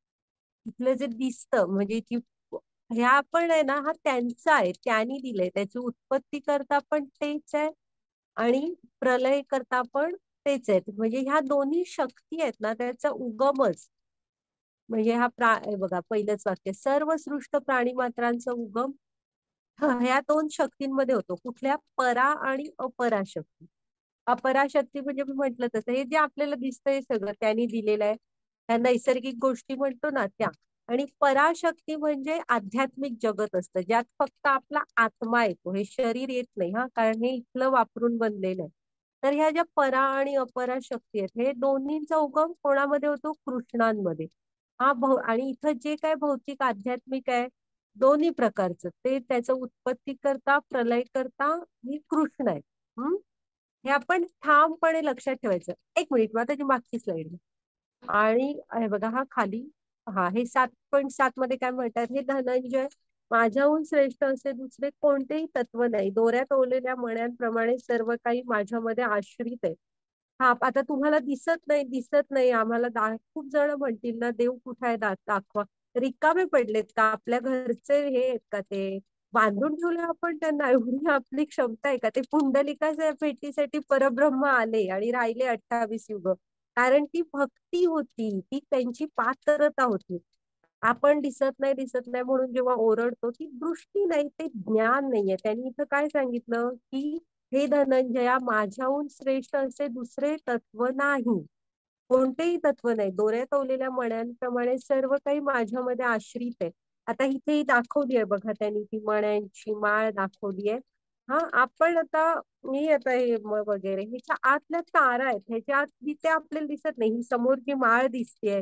इथलं जे दिसतं म्हणजे ती ह्या पण आहे ना, हा त्यांचा आहे, त्यांनी दिलंय. त्याची उत्पत्ती करता पण तेच आहे आणि प्रलय करता पण तेच आहेत. म्हणजे ह्या दोन्ही शक्ती आहेत ना, त्याचा उगमच म्हणजे हा प्रा हे बघा पहिलंच वाक्य, सर्व सृष्ट प्राणी मात्रांचा उगम ह्या दोन शक्तींमध्ये होतो. कुठल्या? परा आणि अपराशक्ती. अपराशक्ती म्हणजे मी म्हंटल तसं हे जे आपल्याला दिसतंय सगळं त्यांनी दिलेलं आहे, त्या नैसर्गिक गोष्टी म्हणतो ना त्या. आणि पराशक्ती म्हणजे आध्यात्मिक जगत असतं, ज्यात फक्त आपला आत्मा येतो, हे शरीर येत नाही. हा कारण हे इथलं वापरून बनलेलं आहे. तर ह्या ज्या परा आणि अपरा शक्ती आहेत, हे दोन्हींचा उगम कोणामध्ये होतो? कृष्णांमध्ये. हा भौ आणि इथं जे काय भौतिक आध्यात्मिक आहे दोन्ही प्रकारचं ते त्याचं उत्पत्ती करता, प्रलय करता ही कृष्ण आहे. हम्म हे आपण ठामपणे लक्षात ठेवायचं. एक मिनिट मग त्याची मागची स्लाइड. आणि हे बघा हा खाली, हा हे सात पॉईंट सात मध्ये काय म्हणतात, हे धनंजय, माझ्याहून श्रेष्ठ असे दुसरे कोणतेही तत्व नाही. दोऱ्यात ओवलेल्या मण्यांप्रमाणे सर्व काही माझ्यामध्ये आश्रित आहे. हा आता तुम्हाला दिसत नाही, दिसत नाही आम्हाला. दा खूप जण म्हणतील ना, देव कुठे आहे, दा दाखवा. रिकामे पडलेत का? आपल्या घरचे हे आहेत का ते? बांधून ठेवले आपण त्यांना? एवढी आपली क्षमता आहे का? ते पुंडलिकाच्या भेटीसाठी परब्रह्म आले आणि राहिले अठ्ठावीस युग. कारण ती भक्ती होती, ती त्यांची पात्रता होती. आपण दिसत नाही दिसत नाही म्हणून जेव्हा ओरडतो, ती दृष्टी नाही, ते ज्ञान नाहीये. त्यांनी इथं काय सांगितलं की हे धनंजया, माझ्याहून श्रेष्ठ असे दुसरे तत्व नाही, कोणतेही तत्व नाही. दोऱ्यात ओवलेल्या मण्यांप्रमाणे सर्व काही माझ्यामध्ये आश्रित आहे. आता इथे दाखवली आहे बघा त्यांनी ती मण्यांची माळ दाखवली आहे. हा आपण आता मी आता हे म- वगैरे ह्याच्या आतल्या तारा आहेत, ह्याच्या आत तिथे आपल्याला दिसत नाही. ही समोर जी माळ दिसतेय,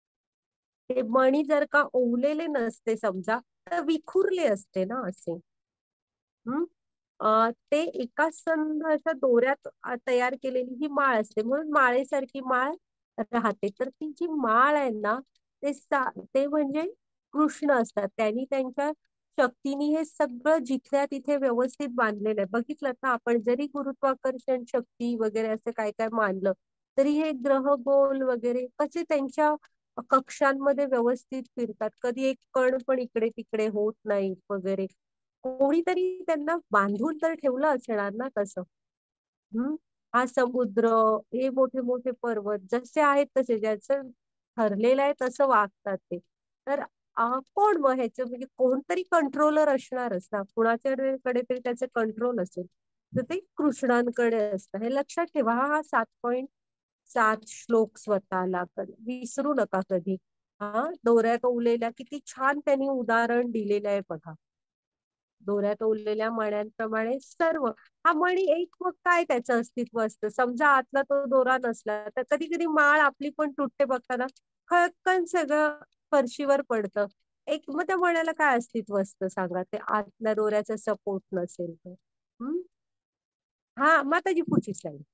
ते मणी जर का ओवलेले नसते समजा, तर विखुरले असते ना असे. हम्म अ, ते एका संध अशा दोऱ्यात अ, तयार केलेली ही माळ असते, म्हणून माळेसारखी माळ राहते. तर ती जी माळ आहे ना, ते सा ते म्हणजे कृष्ण असतात. त्यांनी त्यांच्या शक्तीने हे सगळं जिथल्या तिथे व्यवस्थित बांधलेलं आहे. बघितलं ना आपण, जरी गुरुत्वाकर्षण शक्ती वगैरे असं काय काय मानलं तरी हे ग्रह गोल वगैरे कसे त्यांच्या कक्षांमध्ये व्यवस्थित फिरतात. कधी एक कण पण इकडे तिकडे होत नाही वगैरे. कोणीतरी त्यांना बांधून तर ठेवलं असणार ना तसं. हम्म हा समुद्र, हे मोठे मोठे पर्वत जसे आहेत तसे, ज्याचं ठरलेलं आहे तसं वागतात ते. तर अं, कोण मग ह्याचं, म्हणजे कोणतरी कंट्रोलर असणारच ना, कुणाच्याकडे तरी त्याचे कंट्रोल असेल, तर ते कृष्णांकडे असतं. हे लक्षात ठेवा. हा हा सात पॉईंट सात श्लोक स्वतःला कधी विसरू नका कधी. हा दोऱ्यात ओवलेल्या किती छान त्यांनी उदाहरण दिलेलं आहे बघा. दोऱ्यात ओवलेल्या मण्यांप्रमाणे सर्व. हा मणी एक, मग काय त्याचं अस्तित्व असतं. समजा आतला तो दोरा नसला तर कधी कधी माळ आपली पण तुटते बघताना, खळकन सगळं फरशीवर पडतं. एक, मग त्या मण्याला काय अस्तित्व असतं सांगा, ते आतल्या दोऱ्याचा सपोर्ट नसेल तर. हम्म. हा माताजी पुढची स्लाईड.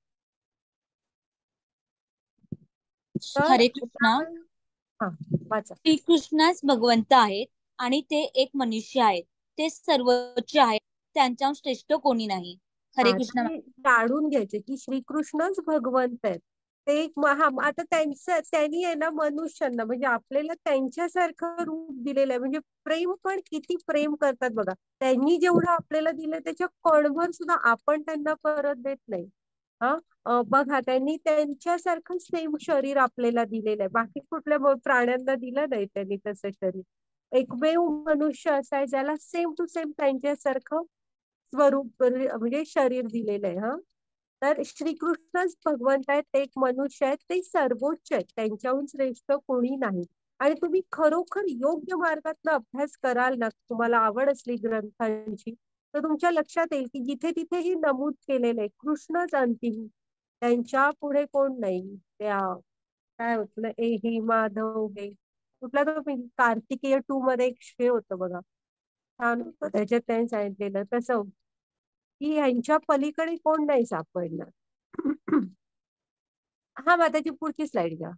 तर हरे कृष्णा. त्यामुळे हा वाचा. श्रीकृष्णच भगवंत आहेत आणि ते एक मनुष्य आहेत. ते सर्वोच्च आहेत, त्यांच्या श्रेष्ठ कोणी नाही. हरे हा कृष्ण. ते जाणून घ्यायचे की श्रीकृष्णच भगवंत आहेत. ते एक महा, आता त्यांचं त्यांनी आहे ना मनुष्यांना, म्हणजे आपल्याला त्यांच्यासारखं रूप दिलेलं आहे. म्हणजे प्रेम पण किती प्रेम करतात बघा. त्यांनी जेवढं आपल्याला दिलं त्याच्या कणभर सुद्धा आपण त्यांना परत देत नाही. हा अं, बघा, त्यांनी त्यांच्यासारखं सेम शरीर आपल्याला दिलेलं आहे. बाकी कुठल्या ब- प्राण्यांना दिलं नाही त्यांनी तसं शरीर. एकमेव मनुष्य असा आहे ज्याला सेम टू सेम त्यांच्यासारखं स्वरूप म्हणजे शरीर दिलेलं आहे. हा तर श्रीकृष्णच भगवंत आहेत, ते एक मनुष्य आहेत, ते सर्वोच्च आहेत, त्यांच्याहून श्रेष्ठ कोणी नाही. आणि तुम्ही खरोखर योग्य मार्गातनं अभ्यास कराल ना, तुम्हाला आवड असली ग्रंथांची, तर तुमच्या लक्षात येईल की जिथे तिथे हे नमूद केलेलं आहे कृष्णच अंतिम, त्यांच्या पुढे कोण नाही. त्या काय होतं ना, ए हे माधव, हे कुठला तो कार्तिकेय टू मध्ये एक हे होतं बघा, छान होतं त्याच्यात त्यांनी सांगितलेलं तसं, की ह्यांच्या पलीकडे कोण नाही सापडणार. हा माताची पुढची स्लाइड घ्या.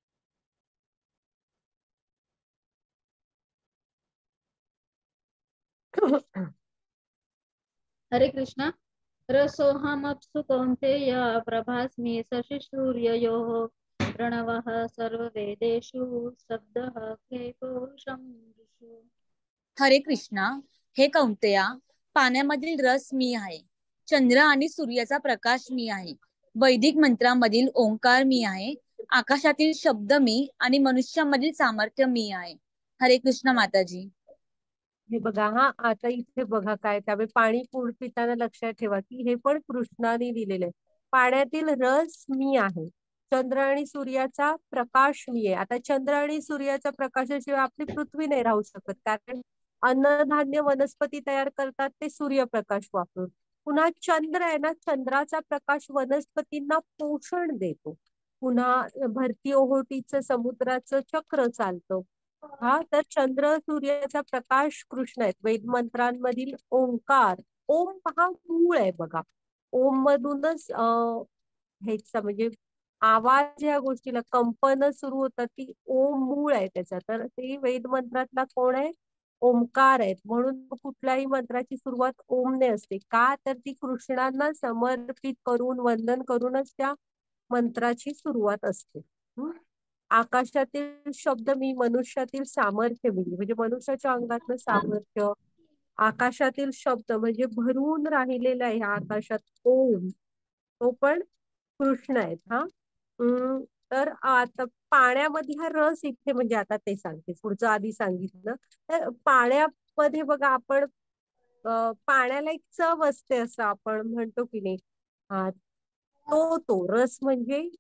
हरे कृष्णा. रसोऽहमप्सु कौन्तेय प्रभास्मि शशि सूर्ययोः प्रणवः सर्ववेदेषु शब्दः खे पौरुषं ऋषु. हरे कृष्णा. हे कौंतेया, पाण्यामधील रस मी आहे, चंद्र आणि सूर्याचा प्रकाश मी आहे, वैदिक मंत्रामधील ओंकार मी आहे, आकाशातील शब्द मी आणि मनुष्यामधील सामर्थ्य मी आहे. हरे कृष्ण माताजी. हे बघा, हा आता इथे बघा काय, त्यामुळे पाणी पूर पिताना लक्षात ठेवा की हे पण कृष्णाने दिलेलं आहे. पाण्यातील रस मी आहे, चंद्र आणि सूर्याचा प्रकाश मी आहे. आता चंद्र आणि सूर्याच्या प्रकाशाशिवाय आपली पृथ्वी नाही राहू शकत, कारण अन्नधान्य वनस्पती तयार करतात ते सूर्यप्रकाश वापरून. पुन्हा चंद्र आहे ना, चंद्राचा प्रकाश वनस्पतींना पोषण देतो. पुन्हा भरती ओहोटीचं समुद्राचं चक्र चालतं. हा तर चंद्र सूर्याचा प्रकाश कृष्ण आहेत. वेद मंत्रांमधील ओंकार, ओम हा मूळ आहे बघा. ओम मधूनच अं ह्याचा म्हणजे आवाज, या गोष्टीला कंपन सुरू होतात, ती ओम मूळ आहे त्याचा. तर ते वेद मंत्रातला कोण आहे, ओंकार आहेत. म्हणून कुठल्याही मंत्राची सुरुवात ओमने असते. का तर ती कृष्णांना समर्पित करून वंदन करूनच त्या मंत्राची सुरुवात असते. हम्म. आकाशातील शब्द मी, मनुष्यातील सामर्थ्य मी, म्हणजे मनुष्याच्या अंगातलं सामर्थ्य. आकाशातील शब्द म्हणजे भरून राहिलेला आहे ह्या आकाशात ओम, तो पण कृष्ण आहेत. हा हम्म तर आता पाण्यामध्ये हा रस इथे, म्हणजे आता ते सांगते पुढचं, आधी सांगितलं तर पाण्यामध्ये बघा आपण अं, पाण्याला एक चव असते असं आपण म्हणतो की नाही. हा तो तो रस म्हणजे,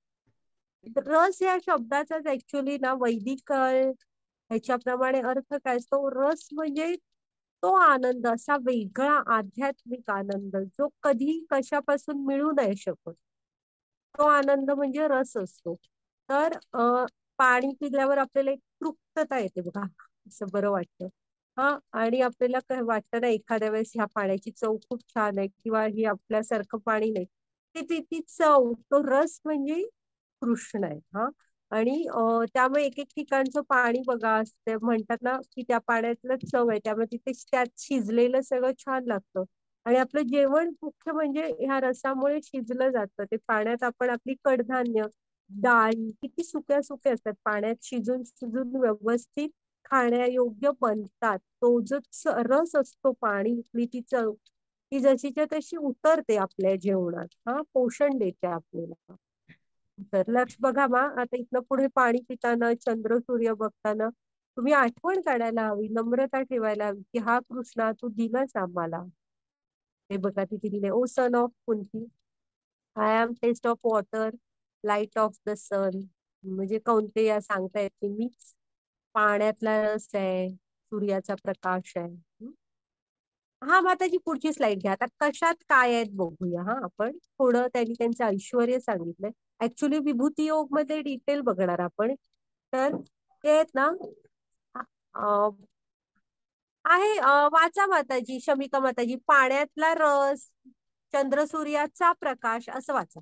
रस या शब्दाचाच ऍक्च्युली ना वैदिक अं, ह्याच्याप्रमाणे अर्थ काय असतो. रस म्हणजे तो आनंद, असा वेगळा आध्यात्मिक आनंद जो कधी कशापासून मिळू नाही शकत. तो आनंद म्हणजे रस असतो. तर अं, पाणी पिल्यावर आपल्याला एक तृप्तता येते बघा, असं बरं वाटतं. हा आणि आपल्याला काय वाटतं ना एखाद्या वेळेस ह्या पाण्याची चव खूप छान आहे, किंवा ही आपल्यासारखं पाणी नाही, ती ती ती चव, तो रस म्हणजे कृष्ण आहे. हा आणि अं, त्यामुळे एक एक ठिकाणचं पाणी बघा असते, म्हणतात ना की त्या पाण्यातलं चव आहे, त्यामुळे तिथे त्यात शिजलेलं सगळं छान लागतं. आणि आपलं जेवण मुख्य म्हणजे ह्या रसामुळे शिजलं जातं. ते पाण्यात आपण आपली कडधान्य, डाळी किती सुक्या सुक्या असतात, पाण्यात शिजून शिजून व्यवस्थित खाण्यायोग्य बनतात. तो जो च- रस असतो, पाणी ती चव, ती जशीच्या तशी उतरते आपल्या जेवणात, हा पोषण देते आपल्याला. तर लक्ष बघा मा, आता इथनं पुढे पाणी पिताना, चंद्र सूर्य बघताना तुम्ही आठवण काढायला हवी, नम्रता ठेवायला हवी की हा कृष्णा तू दिलाच आम्हाला. हे बघा तिथे दिले, O son of Kunti, I am taste of water, light of the sun. म्हणजे कौंतेय सांगतायत की मीच पाण्यातला रस आहे, सूर्याचा प्रकाश आहे. हम्म. हा माताजी पुढची स्लाइड घ्या. आता कशात काय आहेत बघूया. हा आपण थोडं त्यांनी त्यांचं ऐश्वर सांगितलंय. ऍक्च्युली विभूती योग मध्ये डिटेल बघणार आपण. तर ते आहेत ना, अं, आहे अं, वाचा माताजी, शमिका माताजी, पाण्यातला रस, चंद्र सूर्याचा प्रकाश असं वाचा.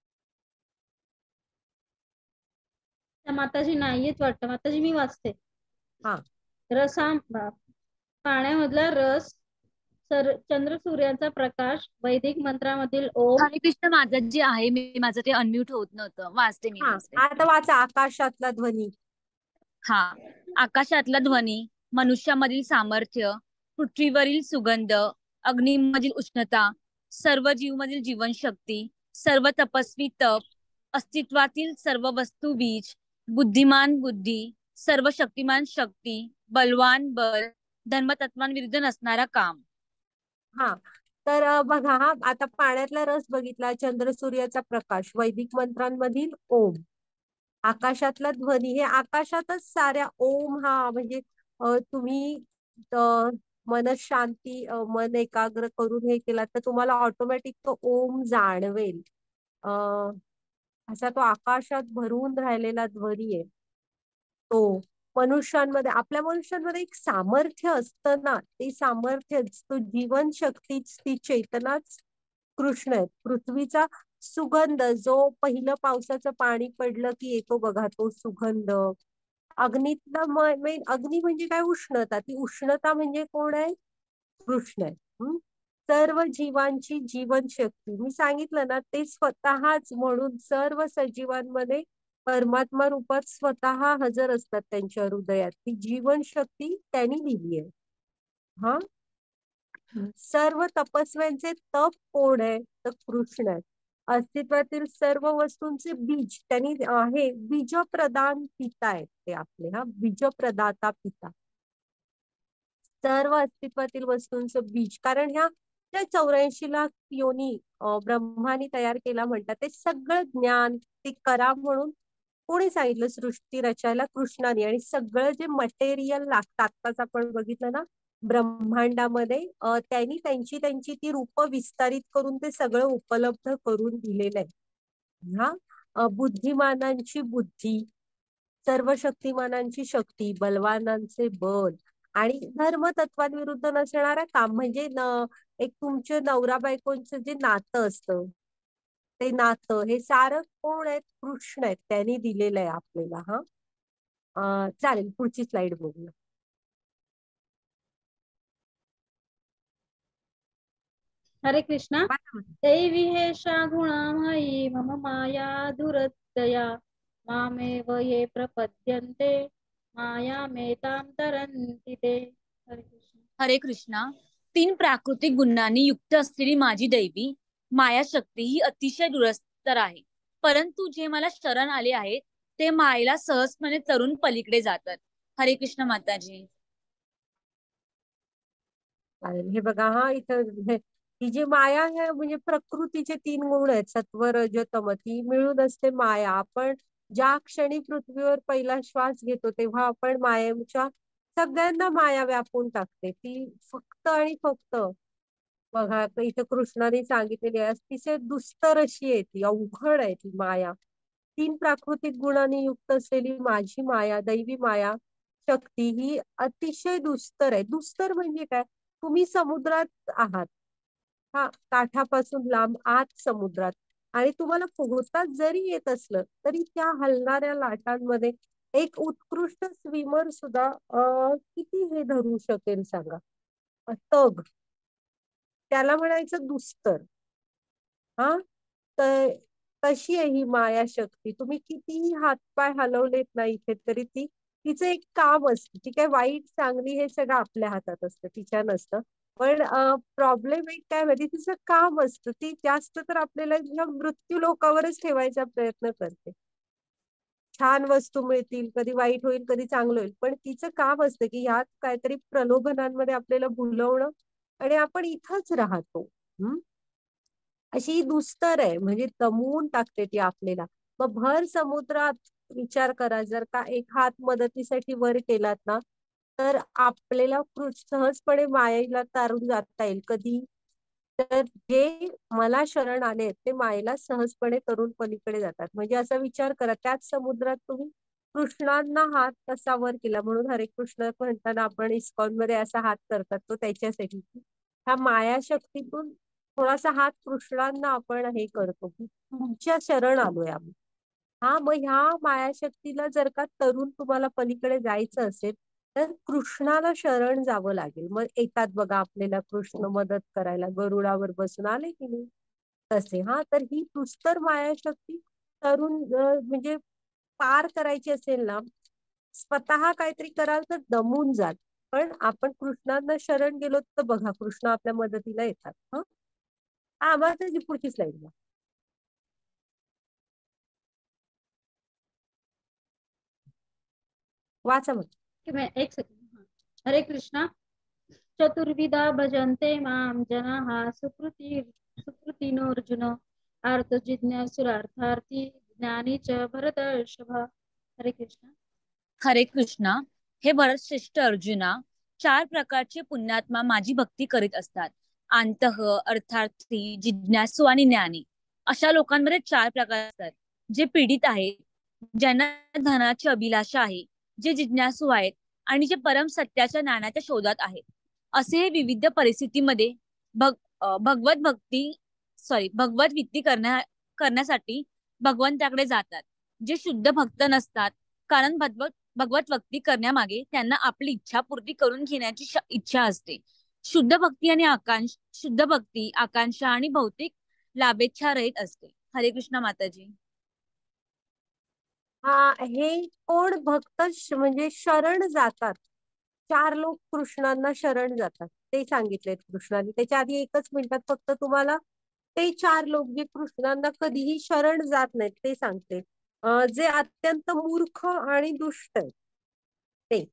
माताजी नाहीयेच वाटतं. माताजी मी वाचते. हा, रसा पाण्यामधला रस, सर चंद्र सूर्याचा प्रकाश, वैदिक मंत्रामधील ओम. हरे कृष्ण, माझं जे आहे मी माझं ते अनम्यूट होत नव्हतं. वाचते मी हा वाचते. आता वाचा आकाशातला ध्वनी. हा, आकाशातला ध्वनी, मनुष्यामधील सामर्थ्य, पृथ्वीवरील सुगंध, अग्नीमधील उष्णता, सर्व जीवमधील जीवनशक्ती, सर्व तपस्वी तप, अस्तित्वातील सर्व वस्तू बीज, बुद्धिमान बुद्धी, सर्व शक्तिमान शक्ती, बलवान बल, धर्मतत्वांविरुद्ध नसणारा काम. हा, तर अ, बघा हा, आता पाण्यातला रस बघितला, चंद्र सूर्याचा प्रकाश, वैदिक मंत्रांमधील ओम, आकाशातला ध्वनी. हे आकाशातच साऱ्या ओम हा म्हणजे अ, तुम्ही अ, मन शांती अ, मन एकाग्र करून हे केला तर तुम्हाला ऑटोमॅटिक तो ओम जाणवेल. अ असा तो आकाशात भरून राहिलेला ध्वनी आहे तो. मनुष्यांमध्ये, आपल्या मनुष्यांमध्ये एक सामर्थ्य असतं ना, ते सामर्थ्य, तो जीवन शक्तीच, ती चेतनाच कृष्ण आहे. पृथ्वीचा सुगंध, जो पहिलं पावसाचं पाणी पडलं की येतो बघा तो सुगंध. अग्नीतला मेन, अग्नी म्हणजे काय, उष्णता. ती उष्णता म्हणजे कोण आहे, कृष्ण आहे. हम्म. सर्व जीवांची जीवनशक्ती, मी सांगितलं ना, ते स्वतःच, म्हणून सर्व सजीवांमध्ये परमात्मा रूपात स्वतः हजर असतात त्यांच्या हृदयात. ती जीवनशक्ती त्यांनी दिली आहे. हा, सर्व तपस्व्यांचे तप कोण आहे, तर कृष्ण आहे. अस्तित्वातील सर्व वस्तूंचे बीज त्यांनी आहे, बीज प्रदान पिता आहेत ते आपले. हा, बीज प्रदाता पिता, सर्व अस्तित्वातील वस्तूंचं बीज. कारण ह्या त्या चौऱ्याऐंशी लाख योनी अं, ब्रह्मानी तयार केला म्हणतात. ते सगळं ज्ञान ते करा म्हणून कोणी सांगितलं सृष्टी रचायला, कृष्णाने. आणि सगळं जे मटेरियल लागतं, आत्ताच आपण बघितलं ना ब्रह्मांडामध्ये, अं, त्यांनी त्यांची त्यांची ती रूप विस्तारित करून ते सगळं उपलब्ध करून दिलेलं आहे. हा, अं, बुद्धिमानांची बुद्धी, सर्व शक्तिमानांची शक्ती, बलवानांचे बल, आणि धर्मतत्वांविरुद्ध नसणारा काम. म्हणजे न एक तुमच्या नवरा बायकोंचं जे नातं असतं, ते नातं हे सारं कोण आहेत, कृष्ण आहेत, त्यांनी दिलेलं आहे आपल्याला. हा, अं, चालेल, पुढची स्लाइड बघूया. हरे कृष्णा. दैविहेषा गुणामयी मम माया दुरत्यया, मामेव ये प्रपद्यन्ते मायामेतां तरन्ति ते. हरे कृष्ण. हरे कृष्णा, तीन प्राकृतिक गुणांनी युक्त असलेली माझी दैवी मायाशक्ती ही अतिशय दुरस्तर आहे. परंतु जे मला शरण आले आहेत ते मायेला सहजपणे तरुण पलीकडे जातात. हरे कृष्ण माताजी. चालेल, हे बघा हा, इथं हे- ही जी माया आहे म्हणजे प्रकृतीचे तीन गुण आहेत, सत्व रज तम, ती मिळून असते माया. आपण ज्या क्षणी पृथ्वीवर पहिला श्वास घेतो तेव्हा आपण मायेच्या, सगळ्यांना माया व्यापून टाकते. ती फक्त आणि फक्त बघा, आता इथं कृष्णाने सांगितलेली आहे, अतिशय दुस्तर अशी आहे ती, अवघड आहे ती माया. तीन प्राकृतिक गुणांनी युक्त असलेली माझी माया, दैवी माया शक्ती ही अतिशय दुस्तर आहे. दुस्तर म्हणजे काय, तुम्ही समुद्रात आहात, हा, काठापासून लांब आत समुद्रात, आणि तुम्हाला पोहता जरी येत असलं तरी त्या हलणाऱ्या लाटांमध्ये एक उत्कृष्ट स्विमर सुद्धा अं किती हे धरू शकेल सांगा, तग. त्याला म्हणायचं दुस्तर. हा, तर तशी आहे ही माया शक्ती. तुम्ही कितीही हातपाय हलवलेत ना इथे तरी ती, तिचं एक काम असतं. ती काय वाईट चांगली हे सगळं आपल्या हातात असतं, तिच्या नसतं. पण प्रॉब्लेम एक काय माहिती, तिचं काम असतं, ती जास्त तर आपल्याला ह्या मृत्यू लोकावरच ठेवायचा प्रयत्न करते. छान वस्तू मिळतील, कधी वाईट होईल, कधी चांगलं होईल, पण तिचं काम असतं की ह्यात काहीतरी प्रलोभनांमध्ये आपल्याला भुलवणं आणि आपण इथंच राहतो. हम्म अशी ही दुस्तर आहे, म्हणजे दमवून टाकते ती आपल्याला. मग भर समुद्रात विचार करा, जर का एक हात मदतीसाठी वर केलात ना, तर आपल्याला कृ- सहजपणे मायेला तारून जाता येईल. कधी तर जे मला शरण आले ते मायेला सहजपणे तरुण पलीकडे जातात. म्हणजे असा विचार करा, त्याच समुद्रात तुम्ही कृष्णांना हात कसा वर केला, म्हणून हरे कृष्ण म्हणताना आपण इस्कॉन मध्ये असा हात करतात, तो त्याच्यासाठी ह्या माया शक्तीतून थोडासा हात कृष्णांना आपण हे करतो की तुमच्या शरण आलोय आम्ही. हा, मग ह्या मायाशक्तीला जर का तरुण तुम्हाला पलीकडे जायचं असेल तर कृष्णाला शरण जावं लागेल. मग येतात बघा आपल्याला कृष्ण मदत करायला, गरुडावर बसून आले की नाही तसे. हा, तर ही दुस्तर मायाशक्ती तरुण अं, म्हणजे पार करायची असेल ना, स्वतः काहीतरी कराल तर दमून जाल. पण आपण कृष्णांना शरण गेलो तर बघा कृष्ण आपल्या मदतीला येतात. हा हा, मग त्याची पुढची स्लाईड वाचा मग. कि मैं एक सेकंड, हाँ. हरे कृष्णा. चतुर्विधा भजन्ते माम जनाः सुकृती सुकृतिनो अर्जुन आर्त जिज्ञासुरार्थार्थी ज्ञानी च भरतर्षभ. हरे कृष्णा. हरे कृष्णा. हे भरतश्रेष्ठ अर्जुना, चार प्रकारचे पुण्यात्मा माझी भक्ती करीत असतात. अंतः, अर्थार्थी, जिज्ञासू आणि ज्ञानी. अशा लोकांमध्ये चार प्रकार असतात. जे पीडित आहेत, ज्यांना धनाची अभिलाषा आहे, जे जिज्ञासू आहेत आणि जे परम सत्याच्या ज्ञानाच्या शोधात आहेत. असे हे विविध परिस्थितीमध्ये भग अं, भगवत भक्ती सॉरी भगवत वित्ती करण्या करण्यासाठी भगवंताकडे जातात. जे शुद्ध भक्त नसतात, कारण भगवत भगवत भक्ती करण्यामागे त्यांना आपली इच्छा पूर्ती करून घेण्याची श- इच्छा असते. शुद्ध भक्ती आणि आकांक्षा शुद्ध भक्ती आकांक्षा आणि भौतिक लाभेच्छा रहित असते. हरे कृष्ण माताजी. हा, हे कोण भक्त श- म्हणजे शरण जातात. चार लोक कृष्णांना शरण जातात ते सांगितलेत कृष्णाने. त्याच्या आधी एकच मिनिटात फक्त तुम्हाला ते चार लोक जे कृष्णांना कधीही शरण जात नाहीत ते सांगते. अं, जे अत्यंत मूर्ख आणि दुष्ट आहेत ते,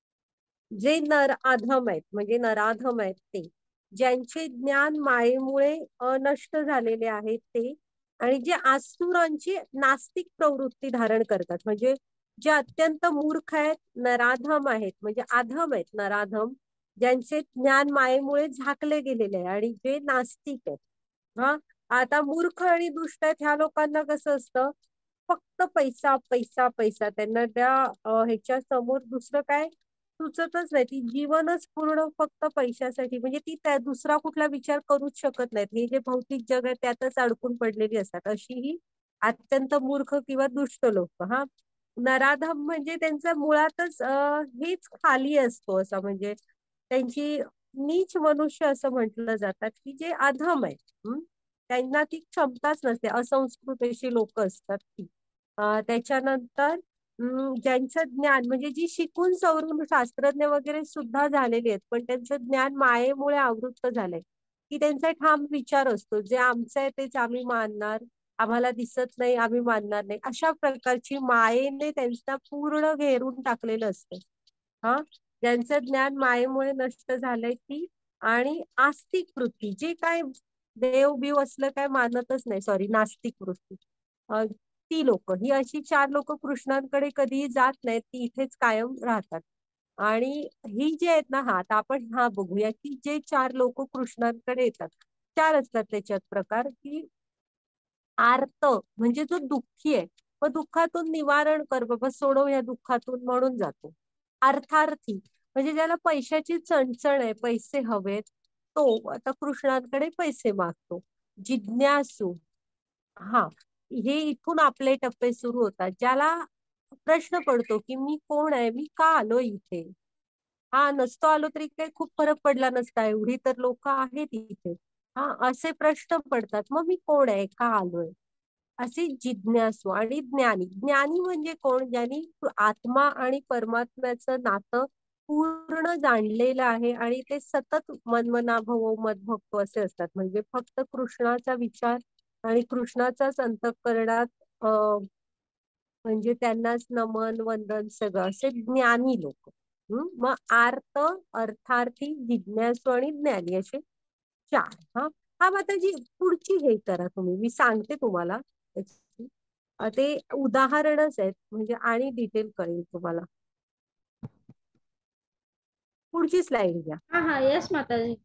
जे नर अधम आहेत म्हणजे नराधम आहेत ते, ज्यांचे ज्ञान मायेमुळे अ, नष्ट झालेले आहेत ते, आणि जे आसुरांची नास्तिक प्रवृत्ती धारण करतात, म्हणजे जे अत्यंत मूर्ख आहेत, नराधम आहेत म्हणजे अधम आहेत, नराधम, ज्यांचे ज्ञान मायेमुळे झाकले गेलेले आहे, आणि जे नास्तिक आहेत. हा, आता मूर्ख आणि दुष्ट आहेत ह्या लोकांना कसं असतं, फक्त पैसा पैसा पैसा, त्यांना त्या अ, ह्याच्या समोर दुसरं काय सुचतच नाही. ती जीवनच पूर्ण फक्त पैशासाठी, म्हणजे ती त्या दुसरा कुठला विचार करूच शकत नाहीत. हे जे भौतिक जग आहे त्यातच अडकून पडलेली असतात. अशी ही अत्यंत मूर्ख किंवा दुष्ट लोक. हा, नराधम म्हणजे त्यांचा मुळातच अ, हेच खाली असतो, असं म्हणजे त्यांची नीच मनुष्य असं म्हटलं जातात की जे अधम आहे. हम्म त्यांना ती क्षमताच नसते, असंस्कृत अशी लोक असतात ती. अं, त्याच्यानंतर अं, ज्यांचं ज्ञान म्हणजे जी शिकून सवरून शास्त्रज्ञ वगैरे सुद्धा झालेले आहेत, पण त्यांचं ज्ञान मायेमुळे आवृत्त झालंय, की त्यांचा ठाम विचार असतो, जे आमचं आहे तेच आम्ही मानणार, आम्हाला दिसत नाही आम्ही मानणार नाही, अशा प्रकारची मायेने त्यांना पूर्ण घेरून टाकलेलं असतं. हा, ज्यांचं ज्ञान मायेमुळे नष्ट झालंय ती, आणि आस्तिक वृत्ती, जे काय देव बिव असलं काय मानतच नाही, सॉरी नास्तिक वृत्ती, अ, ती लोक, ही अशी चार लोक कृष्णांकडे कधीही जात नाहीत, ती इथेच कायम राहतात. आणि ही जी आहेत ना, हा आता आपण हा बघूया की जे चार लोक कृष्णांकडे येतात, चार असतात त्याच्यात प्रकार, की आर्त म्हणजे जो दुःखी आहे, मग दुःखातून निवारण कर बाबा, सोडव या दुःखातून, म्हणून जातो. अर्थार्थी म्हणजे ज्याला पैशाची चणचण आहे, पैसे हवेत, तो आता कृष्णांकडे पैसे मागतो. जिज्ञासू, हा, हे इथून आपले टप्पे सुरू होतात, ज्याला प्रश्न पडतो की मी कोण आहे, मी का आलो इथे. हा, नसतो आलो तरी काही खूप फरक पडला नसता, एवढी तर लोक आहेत इथे. हा, असे प्रश्न पडतात, मग मी कोण आहे, का आलोय, असे जिज्ञासू. आणि ज्ञानी, ज्ञानी म्हणजे कोण, ज्यांनी आत्मा आणि परमात्म्याचं नातं पूर्ण जाणलेलं आहे आणि ते सतत मनमना भवो मदभक्तो असे असतात. म्हणजे फक्त कृष्णाचा विचार आणि कृष्णाचाच अंतःकरणात अ, म्हणजे त्यांनाच नमन वंदन सगळं असे ज्ञानी लोक. हम्म मग आर्त, अर्थार्थी, जिज्ञासू आणि ज्ञानी असे चार. हा हा माताजी पुढची हे करा तुम्ही, मी सांगते तुम्हाला त्याची. अ, ते उदाहरणच आहेत म्हणजे आणि डिटेल कळेल तुम्हाला. पुढची स्लाइड घ्या. हा हा यस माताजी.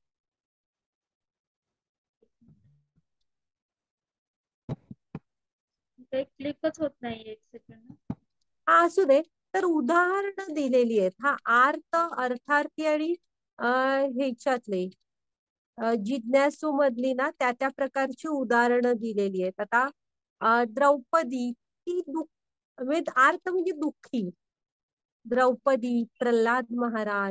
काही क्लिकच होत नाही, एक सेकंड. हा असू दे. तर उदाहरणं दिलेली आहेत. हा आर्त, अर्थार्थी आणि अं ह्याच्यातले अ, जिज्ञासू मधली ना त्या त्या प्रकारची उदाहरणं दिलेली आहेत. आता अ, द्रौपदी ती दुःख म्हणजे आर्त म्हणजे दुःखी. द्रौपदी, प्रल्हाद महाराज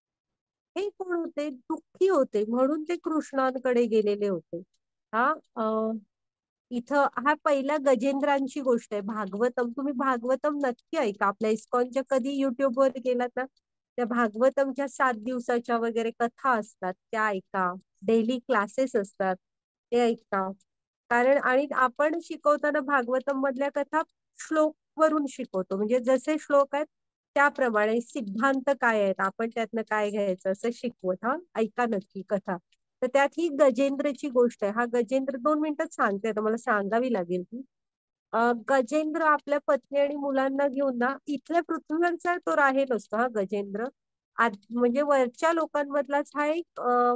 हे कोण होते? दुःखी होते म्हणून ते कृष्णांकडे गेलेले होते. हा अ, इथं हा पहिला गजेंद्रांची गोष्ट आहे. भागवतम तुम्ही भागवतम नक्की ऐका. आपल्या इस्कॉनच्या कधी युट्यूब वर गेलात ना, त्या भागवतमच्या सात दिवसाच्या वगैरे कथा असतात त्या ऐका. डेली क्लासेस असतात ते ऐका. कारण आणि आपण शिकवताना भागवतम मधल्या कथा श्लोक वरून शिकवतो. म्हणजे जसे श्लोक आहेत त्याप्रमाणे सिद्धांत काय आहेत, आपण त्यातनं काय घ्यायचं असं शिकवत. हा ऐका नक्की कथा. तर त्यात ही गजेंद्रची गोष्ट आहे. हा गजेंद्र दोन मिनिटात सांगते, तर मला सांगावी लागेल ती. अ, गजेंद्र आपल्या पत्नी आणि मुलांना घेऊन ना इथल्या पृथ्वीवरचा तो राहिल असतो. हा गजेंद्र आत म्हणजे वरच्या लोकांमधलाच हा एक अ,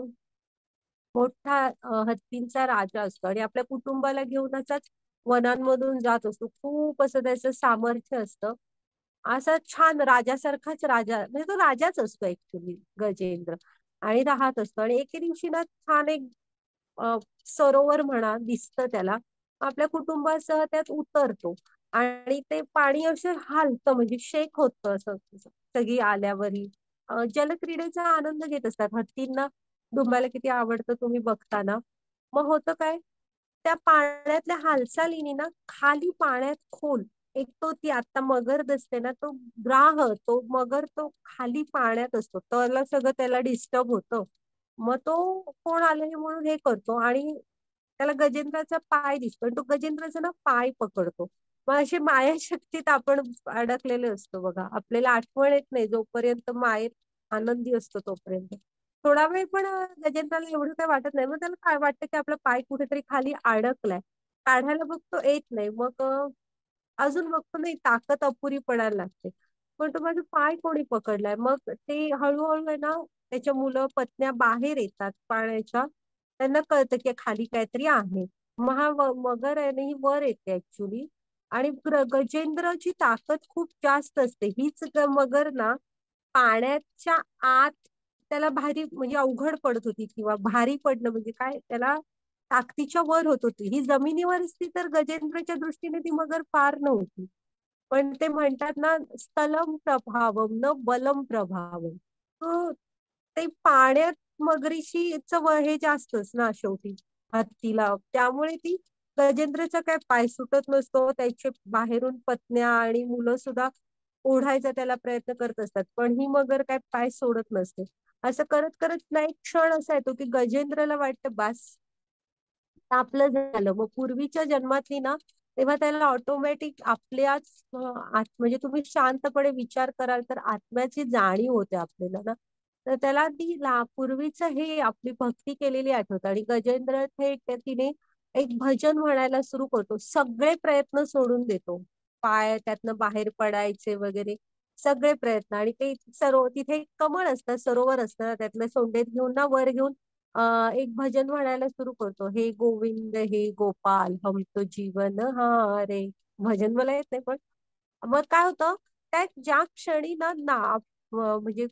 मोठा अ, हत्तींचा राजा असतो आणि आपल्या कुटुंबाला घेऊन असाच वनांमधून जात असतो. खूप असं त्याचं सामर्थ्य असतं. असा छान राजासारखाच राजा म्हणजे तो राजाच असतो ऍक्च्युली गजेंद्र. आणि राहत असतो आणि एके दिवशी ना छान एक अ, सरोवर म्हणा दिसतं त्याला. आपल्या कुटुंबासह त्यात उतरतो आणि ते पाणी असं हालतं म्हणजे शेक होतं असं सगळी आल्यावरही. अ, जलक्रीडेचा आनंद घेत असतात. हत्तींना डुंबायला किती आवडतं तुम्ही बघताना. मग होतं काय, त्या पाण्यातल्या हालचालीने ना खाली पाण्यात खोल एक तो ती आता मगर दिसते ना तो ग्राह तो मगर तो खाली पाण्यात असतो. त्याला सगळं त्याला डिस्टर्ब होतं. मग तो कोण आले म्हणून हे करतो आणि त्याला गजेंद्राचा पाय दिसतो आणि तो गजेंद्राचा ना पाय पकडतो. मग अशी मायाशक्तीत आपण अडकलेले असतो बघा. आपल्याला आठवण येत नाही जोपर्यंत मायेत आनंदी असतो तोपर्यंत. थोडा वेळ पण अ, गजेंद्राला एवढं काही वाटत नाही. मग त्याला काय वाटतं की आपला पाय कुठेतरी खाली अडकलाय. काढायला बघतो येत नाही. मग अ, अजून बघतो नाही ताकद अपुरी पडायला लागते. पण तो माझा पाय कोणी पकडलाय. मग ते हळूहळू आहे ना त्याच्या मुलं पत्न्या बाहेर येतात पाण्याच्या. त्यांना कळतं की खाली काहीतरी आहे. मग हा व- मगर आहे ना ही वर येते ऍक्च्युली. आणि ग्र- गजेंद्रची ताकद खूप जास्त असते. हीच ग- मगर ना पाण्याच्या आत त्याला भारी म्हणजे अवघड पडत होती किंवा भारी पडणं म्हणजे काय त्याला ताकदीच्या वर होत होती. ही जमिनीवर असती तर गजेंद्रच्या दृष्टीने ती मगर फार नव्हती. पण ते म्हणतात ना स्थलम प्रभावम न बलम प्रभावम. तो ते पाण्यात मगरीशी हे जास्तच ना शेवटी हत्तीला. त्यामुळे ती गजेंद्रचा काय पाय सुटत नसतो. त्याचे बाहेरून पत्न्या आणि मुलं सुद्धा ओढायचा त्याला प्रयत्न करत असतात. पण ही मगर काय पाय सोडत नसते. असं करत करत ना एक क्षण असा येतो की गजेंद्रला वाटतं बास आपलं झालं. मग पूर्वीच्या जन्मातली ना तेव्हा त्याला ऑटोमॅटिक आपल्याच अ, आत म्हणजे तुम्ही शांतपणे विचार कराल तर आत्म्याची जाणीव होते आपल्याला ना. तर त्याला ती ला पूर्वीचं हे आपली भक्ती केलेली आठवतं आणि गजेंद्र हे ते तिने एक भजन म्हणायला सुरू करतो. सगळे प्रयत्न सोडून देतो. पाय त्यातनं बाहेर पडायचे वगैरे सगळे प्रयत्न आणि ते सरो तिथे एक कमळ असतं सरोवर असतं ना, त्यातलं सोंडेत घेऊन ना वर घेऊन अ, एक भजन म्हणायला सुरू करतो. हे गोविंद हे गोपाल हम तो जीवन हारे. भजन मला येत नाही पण मग काय होतं त्या ज्या क्षणी ना ना अ, म्हणजे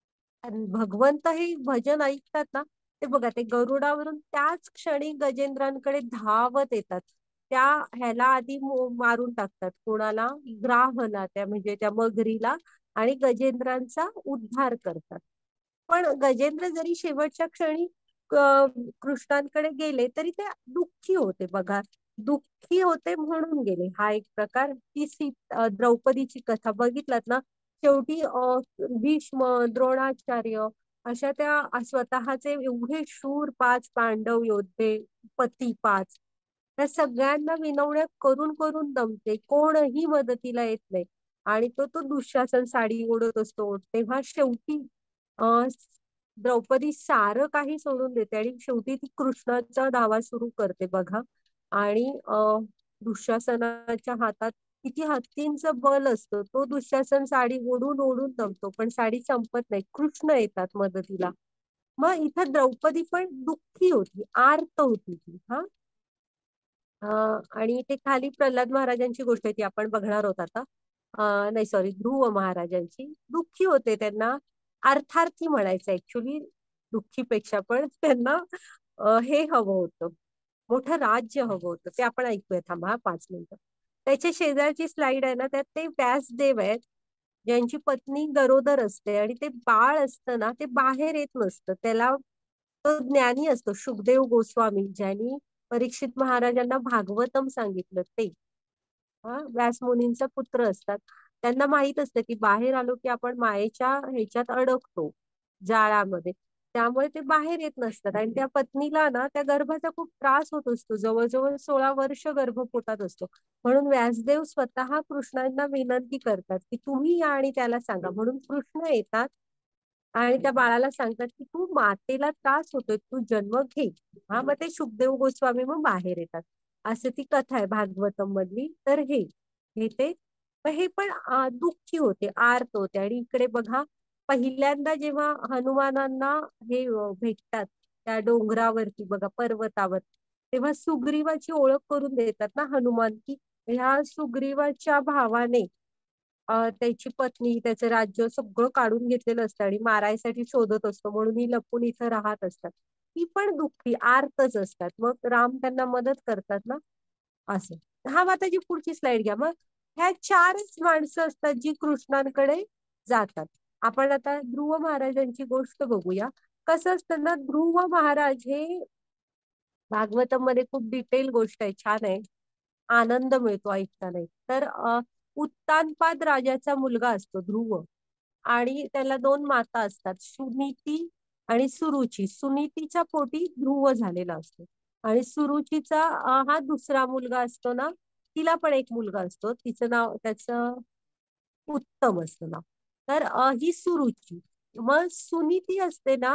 भगवंत हे भजन ऐकतात ना ते बघा ते गरुडावरून त्याच क्षणी गजेंद्रांकडे धावत येतात. त्या ह्याला आधी मो- मारून टाकतात कोणाला ग्राहला त्या म्हणजे त्या मगरीला आणि गजेंद्रांचा उद्धार करतात. पण गजेंद्र जरी शेवटच्या क्षणी अ, कृष्णांकडे गेले तरी ते दुःखी होते बघा. दुःखी होते म्हणून गेले. हा एक प्रकार ती सी अ, द्रौपदीची कथा बघितलात ना शेवटी अ, भीष्म, द्रोणाचार्य अशा त्या स्वतःचे एवढे शूर पाच पांडव योद्धे, पती पाच, त्या सगळ्यांना विनवण्या करून करून दमते, कोणही मदतीला येत नाही. आणि तो तो दुःशासन साडी ओढत असतो. तेव्हा शेवटी अ द्रौपदी सारं काही सोडून देते आणि शेवटी ती कृष्णाचा धावा सुरू करते बघा. आणि अ दुःशासनाच्या हातात किती हत्तींचं बल असतं. तो दुःशासन साडी ओढून ओढून दमतो, पण साडी संपत नाही. कृष्ण येतात मदतीला. मग इथं द्रौपदी पण दुःखी होती, आर्त होती ती. हा आणि ते खाली प्रल्हाद महाराजांची गोष्ट आहे ती आपण बघणार आहोत आता. अं, नाही सॉरी, ध्रुव महाराजांची. दुःखी होते, त्यांना अर्थार्थी म्हणायचं ऍक्च्युली, दुःखीपेक्षा पण त्यांना अं, हे हवं होतं, मोठं राज्य हवं होतं. ते आपण ऐकूया, थांबा हा पाच मिनिटं. त्याच्या शेजारची स्लाइड आहे ना, त्यात ते व्यासदेव आहेत, ज्यांची पत्नी गरोदर असते आणि ते बाळ असतं ना, ते बाहेर येत नसतं. त्याला तो ज्ञानी असतो, शुकदेव गोस्वामी, ज्यांनी परीक्षित महाराजांना भागवतम सांगितलं ते. हा व्यास मुनींचा पुत्र असतात. त्यांना माहित असतं की बाहेर आलो की आपण मायेच्या ह्याच्यात अडकतो, जाळामध्ये. त्यामुळे ते बाहेर येत नसतात. आणि त्या पत्नीला ना त्या गर्भाचा खूप त्रास होत असतो, जवळजवळ सोळा वर्ष गर्भ पोटात असतो. म्हणून व्यासदेव स्वतः कृष्णांना विनंती करतात की तुम्ही या आणि त्याला सांगा. म्हणून कृष्ण येतात आणि त्या बाळाला सांगतात की तू मातेला त्रास होतोय, तू जन्म घे. हा मग ते शुकदेव गोस्वामी मग बाहेर येतात. असं ती कथा आहे भागवतम मधली. तर हे हे ते पण हे पण अं, दुःखी होते, आर्त होते. आणि इकडे बघा, पहिल्यांदा जेव्हा हनुमानांना हे अं, भेटतात त्या डोंगरावरती बघा, पर्वतावर, तेव्हा सुग्रीवाची ओळख करून देतात ना हनुमान, की ह्या सुग्रीवाच्या भावाने अ, त्याची पत्नी, त्याचं राज्य सगळं काढून घेतलेलं असतं आणि मारायसाठी शोधत असतो, म्हणून ही लपून इथं राहत असतात. ती पण दुःखी आर्तच असतात. मग राम त्यांना मदत करतात ना, असं. हा, मग त्याची पुढची स्लाइड घ्या. मग ह्या चारच माणसं असतात जी कृष्णांकडे जातात. आपण आता ध्रुव महाराजांची गोष्ट बघूया. कसं असतं ना, ध्रुव महाराज हे भागवतम मध्ये खूप डिटेल गोष्ट आहे, छान आहे, आनंद मिळतो ऐकताना. तर अ, उत्तानपाद राजाचा मुलगा असतो ध्रुव. आणि त्याला दोन माता असतात, सुनीती आणि सुरुची. सुनीतीच्या पोटी ध्रुव झालेला असतो. आणि सुरुचीचा अ, हा दुसरा मुलगा असतो ना, तिला पण एक मुलगा असतो, तिचं नाव, त्याचं उत्तम असतं नाव. तर अ, ही सुरुची. मग सुनीती असते ना,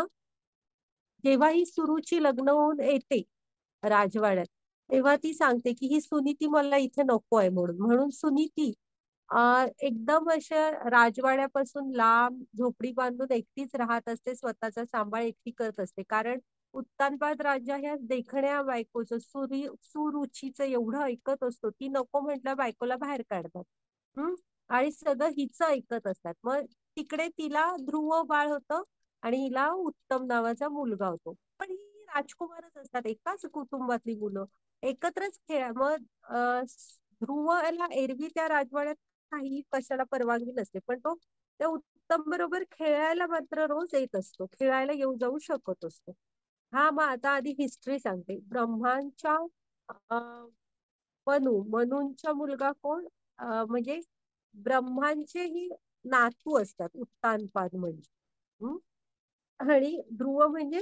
जेव्हा ही सुरुची लग्न होऊन येते राजवाड्यात, तेव्हा ती सांगते की ही सुनीती मला इथे नको आहे म्हणून. म्हणून सुनीती अ एकदम अशा राजवाड्यापासून लांब झोपडी बांधून एकटीच राहत असते, स्वतःचा सांभाळ एकटी करत असते. कारण उत्तानपाद राजा ह्या देखण्या बायकोचं, सुरी सुरुचीचं एवढं ऐकत असतो, ती नको म्हटलं बायकोला बाहेर काढतात. हम्म आणि सगळं हिचं ऐकत असतात. मग तिकडे तिला ध्रुव बाळ होतं आणि हिला उत्तम नावाचा मुलगा होतो. पण ही राजकुमारच असतात, एकाच कुटुंबातली मुलं, एकत्रच खेळा. मग अ ध्रुवला एरवी त्या राजवाड्यात काही कशाला परवानगी नसते, पण तो त्या उत्तम बरोबर खेळायला मात्र रोज येत असतो, खेळायला येऊ जाऊ शकत असतो. हा, मग आता आधी हिस्ट्री सांगते. ब्रह्मांच्या अं, मनू मनूंचा मुलगा कोण? अं, म्हणजे ब्रह्मांचे ही नातू असतात उत्तानपाद म्हणजे. हम्म? आणि ध्रुव म्हणजे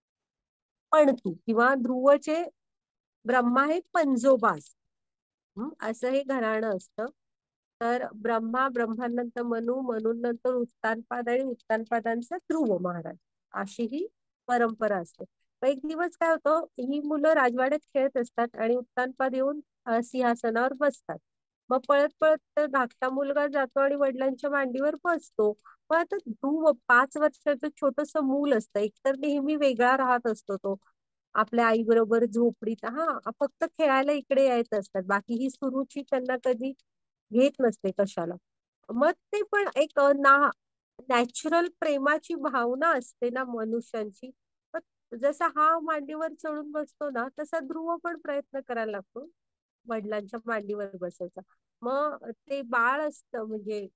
पणतू, किंवा ध्रुवचे ब्रह्मा हे पंजोबा असतात. हम्म? असं हे घराणं असतं. तर ब्रह्मा, ब्रह्मानंतर मनू, मनूनंतर उत्तानपाद आणि उत्तानपादांचा ध्रुव महाराज, अशी ही परंपरा असते. मग एक दिवस काय होतं, ही मुलं राजवाड्यात खेळत असतात आणि उत्तानपाद येऊन अ, सिंहासनावर बसतात. मग पळत पळत तर धाकटा मुलगा जातो आणि वडिलांच्या मांडीवर बसतो. पण आता ध्रुव पाच वर्षाचं छोटस मूल असतं, एकतर नेहमी वेगळा राहत असतो तो आपल्या आई बरोबर झोपडीत. हा, फक्त खेळायला इकडे येत असतात, बाकी ही सुरुची त्यांना कधी घेत नसते कशाला. मग ते पण एक अ, ना नॅचरल प्रेमाची भावना असते ना मनुष्यांची. मग जसा हा मांडीवर चढून बसतो ना, तसा ध्रुव पण प्रयत्न करायला लागतो वडिलांच्या मांडीवर बसायचा. मग ते बाळ असतं, म्हणजे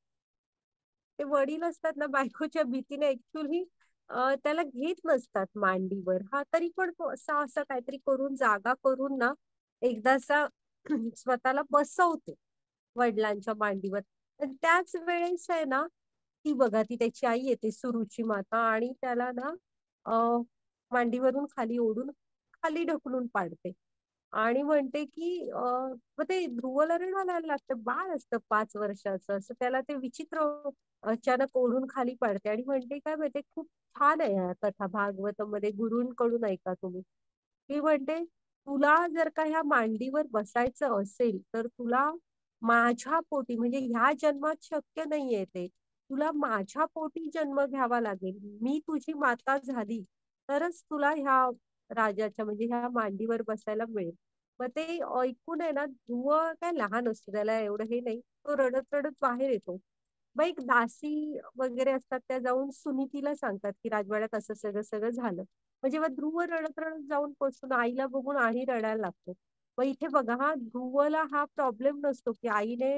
ते वडील असतात ना, बायकोच्या भीतीने ऍक्च्युअली त्याला घेत नसतात मांडीवर. हा, तरी पण तो असा असं काहीतरी करून, जागा करून ना, एकदाचा स्वतःला बसवतो वडिलांच्या मांडीवर. तर त्याच वेळेस आहे ना, ती बघा, ती त्याची आई येते सुरुची माता आणि त्याला ना अ मांडीवरून खाली ओढून खाली ढकलून पाडते आणि म्हणते की अ मग ते ध्रुवला रडायला लागतं. बाळ असतं पाच वर्षाचं, असं त्याला ते विचित्र अचानक ओढून खाली पाडते आणि म्हणते काय माहितीये, खूप छान आहे ह्या कथा भागवतामध्ये, गुरूंकडून ऐका तुम्ही. ती म्हणते, तुला जर का ह्या मांडीवर बसायचं असेल तर तुला माझ्या पोटी, म्हणजे ह्या जन्मात शक्य नाहीये ते, तुला माझ्या पोटी जन्म घ्यावा लागेल. मी तुझी माता झाली तरच तुला ह्या राजाच्या म्हणजे ह्या मांडीवर बसायला मिळेल. मग ते ऐकून आहे ना, ध्रुव काय लहान असतो, त्याला एवढं हे नाही, तो रडत रडत बाहेर येतो. मग एक दासी वगैरे असतात, त्या जाऊन सुनीतीला सांगतात की राजवाड्यात असं सगळं सगळं झालं. म्हणजे मग ध्रुव रडत रडत जाऊन पोचून आईला बघून आणि रडायला लागतो. मग इथे बघा, हा ध्रुवला हा प्रॉब्लेम नसतो की आईने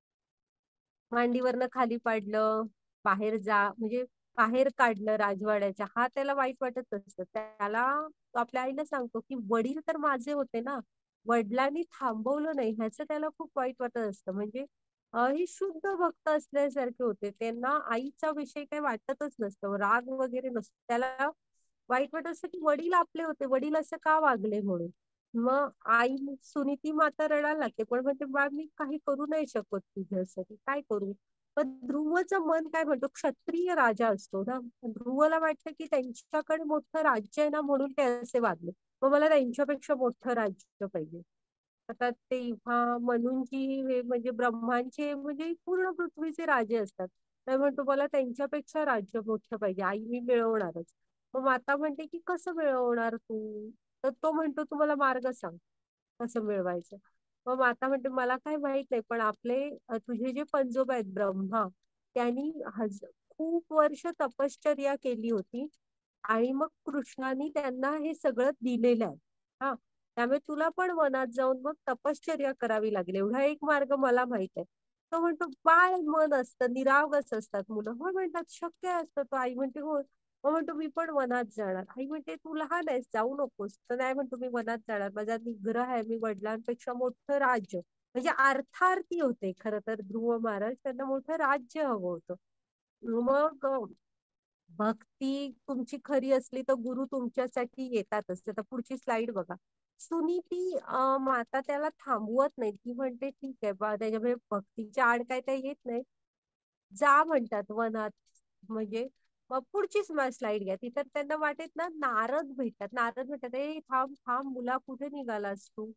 मांडीवरनं खाली पाडलं, बाहेर जा म्हणजे बाहेर काढलं राजवाड्याच्या, हा त्याला वाईट वाटत असतं. त्याला तो आपल्या आईला सांगतो की वडील तर माझे होते ना, वडिलांनी थांबवलं नाही ह्याचं त्याला खूप वाईट वाटत असतं. म्हणजे अ, ही शुद्ध भक्त असल्यासारखे होते, त्यांना आईचा विषय काही वाटतच नसतं, राग वगैरे नसतो. त्याला वाईट वाटत असतं की वडील आपले होते, वडील असं का वागले म्हणून. मग आई सुनीती माता रडायला लागते, पण म्हणते बाळ मी काही करू नाही शकत तुझ्यासाठी, काय करू. पण ध्रुवचं मन काय म्हणतो, क्षत्रिय राजा असतो ना, ध्रुवला वाटतं की त्यांच्याकडे मोठं राज्य आहे ना म्हणून ते असे वागले, मग मला त्यांच्यापेक्षा मोठं राज्य पाहिजे. आता तेव्हा मनूंची हे म्हणजे ब्रह्मांचे म्हणजे पूर्ण पृथ्वीचे राजे असतात, तर म्हणतो मला त्यांच्यापेक्षा राज्य मोठं पाहिजे, आई मी मिळवणारच. मग माता म्हणते की कसं मिळवणार तू, तर तो म्हणतो तू मला मार्ग सांग कसं मिळवायचं. मग माता म्हणते मला काय माहित नाही, पण आपले अ, तुझे जे पंजोबा आहेत ब्रह्मा, त्यांनी हज खूप वर्ष तपश्चर्या केली होती आणि मग कृष्णाने त्यांना हे सगळं दिलेलं आहे. हा, त्यामुळे तुला पण वनात जाऊन मग तपश्चर्या करावी लागेल, एवढा एक मार्ग मला माहित आहे. तो म्हणतो बाळ मन असतं, निरागस असतात मुलं, हो म्हणतात शक्य असतं. तो आई म्हणते हो. मग म्हणतो मी पण वनात जाणार. आई म्हणते तू लहान आहेस, जाऊ नकोस. तर नाही म्हणतो मी वनात जाणार, माझा निग्रह आहे, मी वडिलांपेक्षा मोठं राज्य, म्हणजे अर्थार्थी होते खर तर ध्रुव महाराज, त्यांना मोठं राज्य हवं होतं. मग अ, भक्ती तुमची खरी असली तर गुरु तुमच्यासाठी येतातच. आता पुढची स्लाइड बघा. सुनीती अ, माता त्याला थांबवत नाही, ती म्हणते ठीक आहे बा, त्याच्यामुळे भक्तीच्या आड काय त्या येत नाही, जा म्हणतात वनात. म्हणजे मग पुढची स्लाइड घ्या, तिथं त्यांना वाटेत ना नारद भेटतात. नारद म्हणतात ए थांब थांब मुला, कुठे निघालास तू.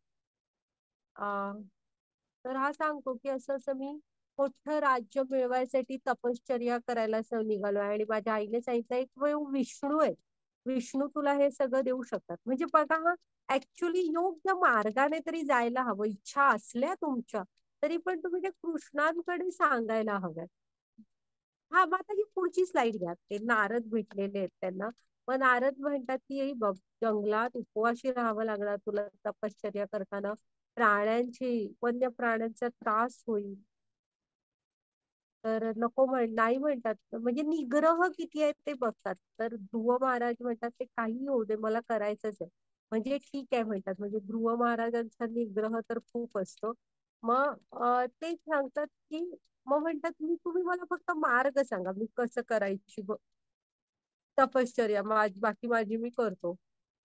आ, तर हा सांगतो की असं असं मी मोठं राज्य मिळवायसाठी तपश्चर्या करायला असं निघालोय आणि माझ्या आईने सांगितलं एक वेळ विष्णू आहे, विष्णू तुला हे सगळं देऊ शकतात. म्हणजे बघा हा, ऍक्च्युली योग्य मार्गाने तरी जायला हवं, इच्छा असल्या तुमच्या तरी पण तुम्ही ते कृष्णांकडे सांगायला हव्या. हा, मग आता ही पुढची स्लाइड घ्या, ते नारद भेटलेले आहेत त्यांना. मग नारद म्हणतात की बघ, जंगलात उपवाशी राहावं लागणार तुला तपश्चर्या करताना, प्राण्यांची वन्य प्राण्यांचा त्रास होईल, तर नको म्हण नाही म्हणतात. म्हणजे निग्रह किती आहेत ते बघतात. तर ध्रुव महाराज म्हणतात ते काही होऊ दे, मला करायचंच आहे. म्हणजे ठीक आहे म्हणतात, म्हणजे ध्रुव महाराजांचा निग्रह तर खूप असतो. मग अ, ते सांगतात की, मग म्हणतात मी तुम्ही मला फक्त मार्ग सांगा, मी कसं करायची ब- तपश्चर्या, माझी बाकी माझी मी करतो.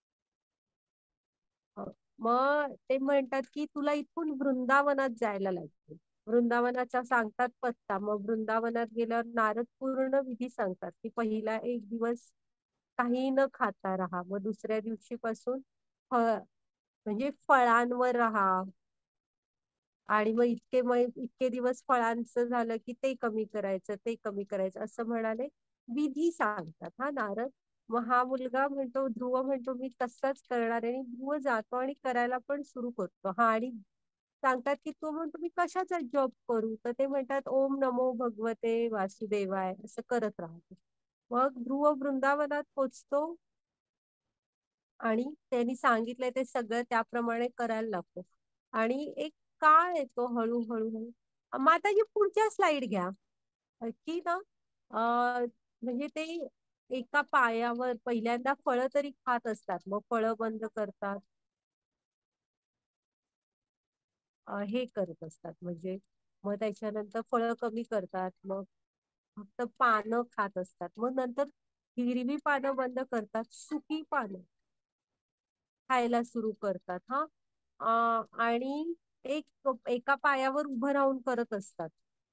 अ, मग ते म्हणतात की तुला इथून वृंदावनात जायला लागेल. वृंदावनाचा सांगतात पत्ता. मग वृंदावनात गेल्यावर नारद पूर्ण विधी सांगतात की पहिला एक दिवस काही न खाता राहा, मग दुसऱ्या दिवशी पासून फळ म्हणजे फळांवर राहा, आणि मग इतके मग इतके दिवस फळांचं झालं की ते कमी करायचं, ते कमी करायचं असं म्हणाले विधी सांगतात हा नारद. मग हा मुलगा म्हणतो, ध्रुव म्हणतो मी तसाच करणार आहे, आणि ध्रुव जातो आणि करायला पण सुरू करतो. हा, आणि सांगतात की तो म्हणतो मी कशाचा जॉब करू, तर ते म्हणतात ओम नमो भगवते वासुदेवाय असं करत राहतो. मग ध्रुव वृंदावनात पोचतो आणि त्यांनी सांगितलंय ते सगळं त्याप्रमाणे करायला लागतो. आणि एक काळ येतो हळूहळू हळू. माताजी पुढच्या स्लाइड घ्या. की ना अ म्हणजे ते एका पायावर पहिल्यांदा फळं तरी खात असतात, मग फळं बंद करतात, अ, हे करत असतात. म्हणजे मग त्याच्यानंतर फळं कमी करतात, मग फक्त पानं खात असतात. मग नंतर हिरवी पानं बंद करतात, सुकी पानं खायला सुरू करतात. हा अं, आणि एक एका पायावर उभं राहून करत असतात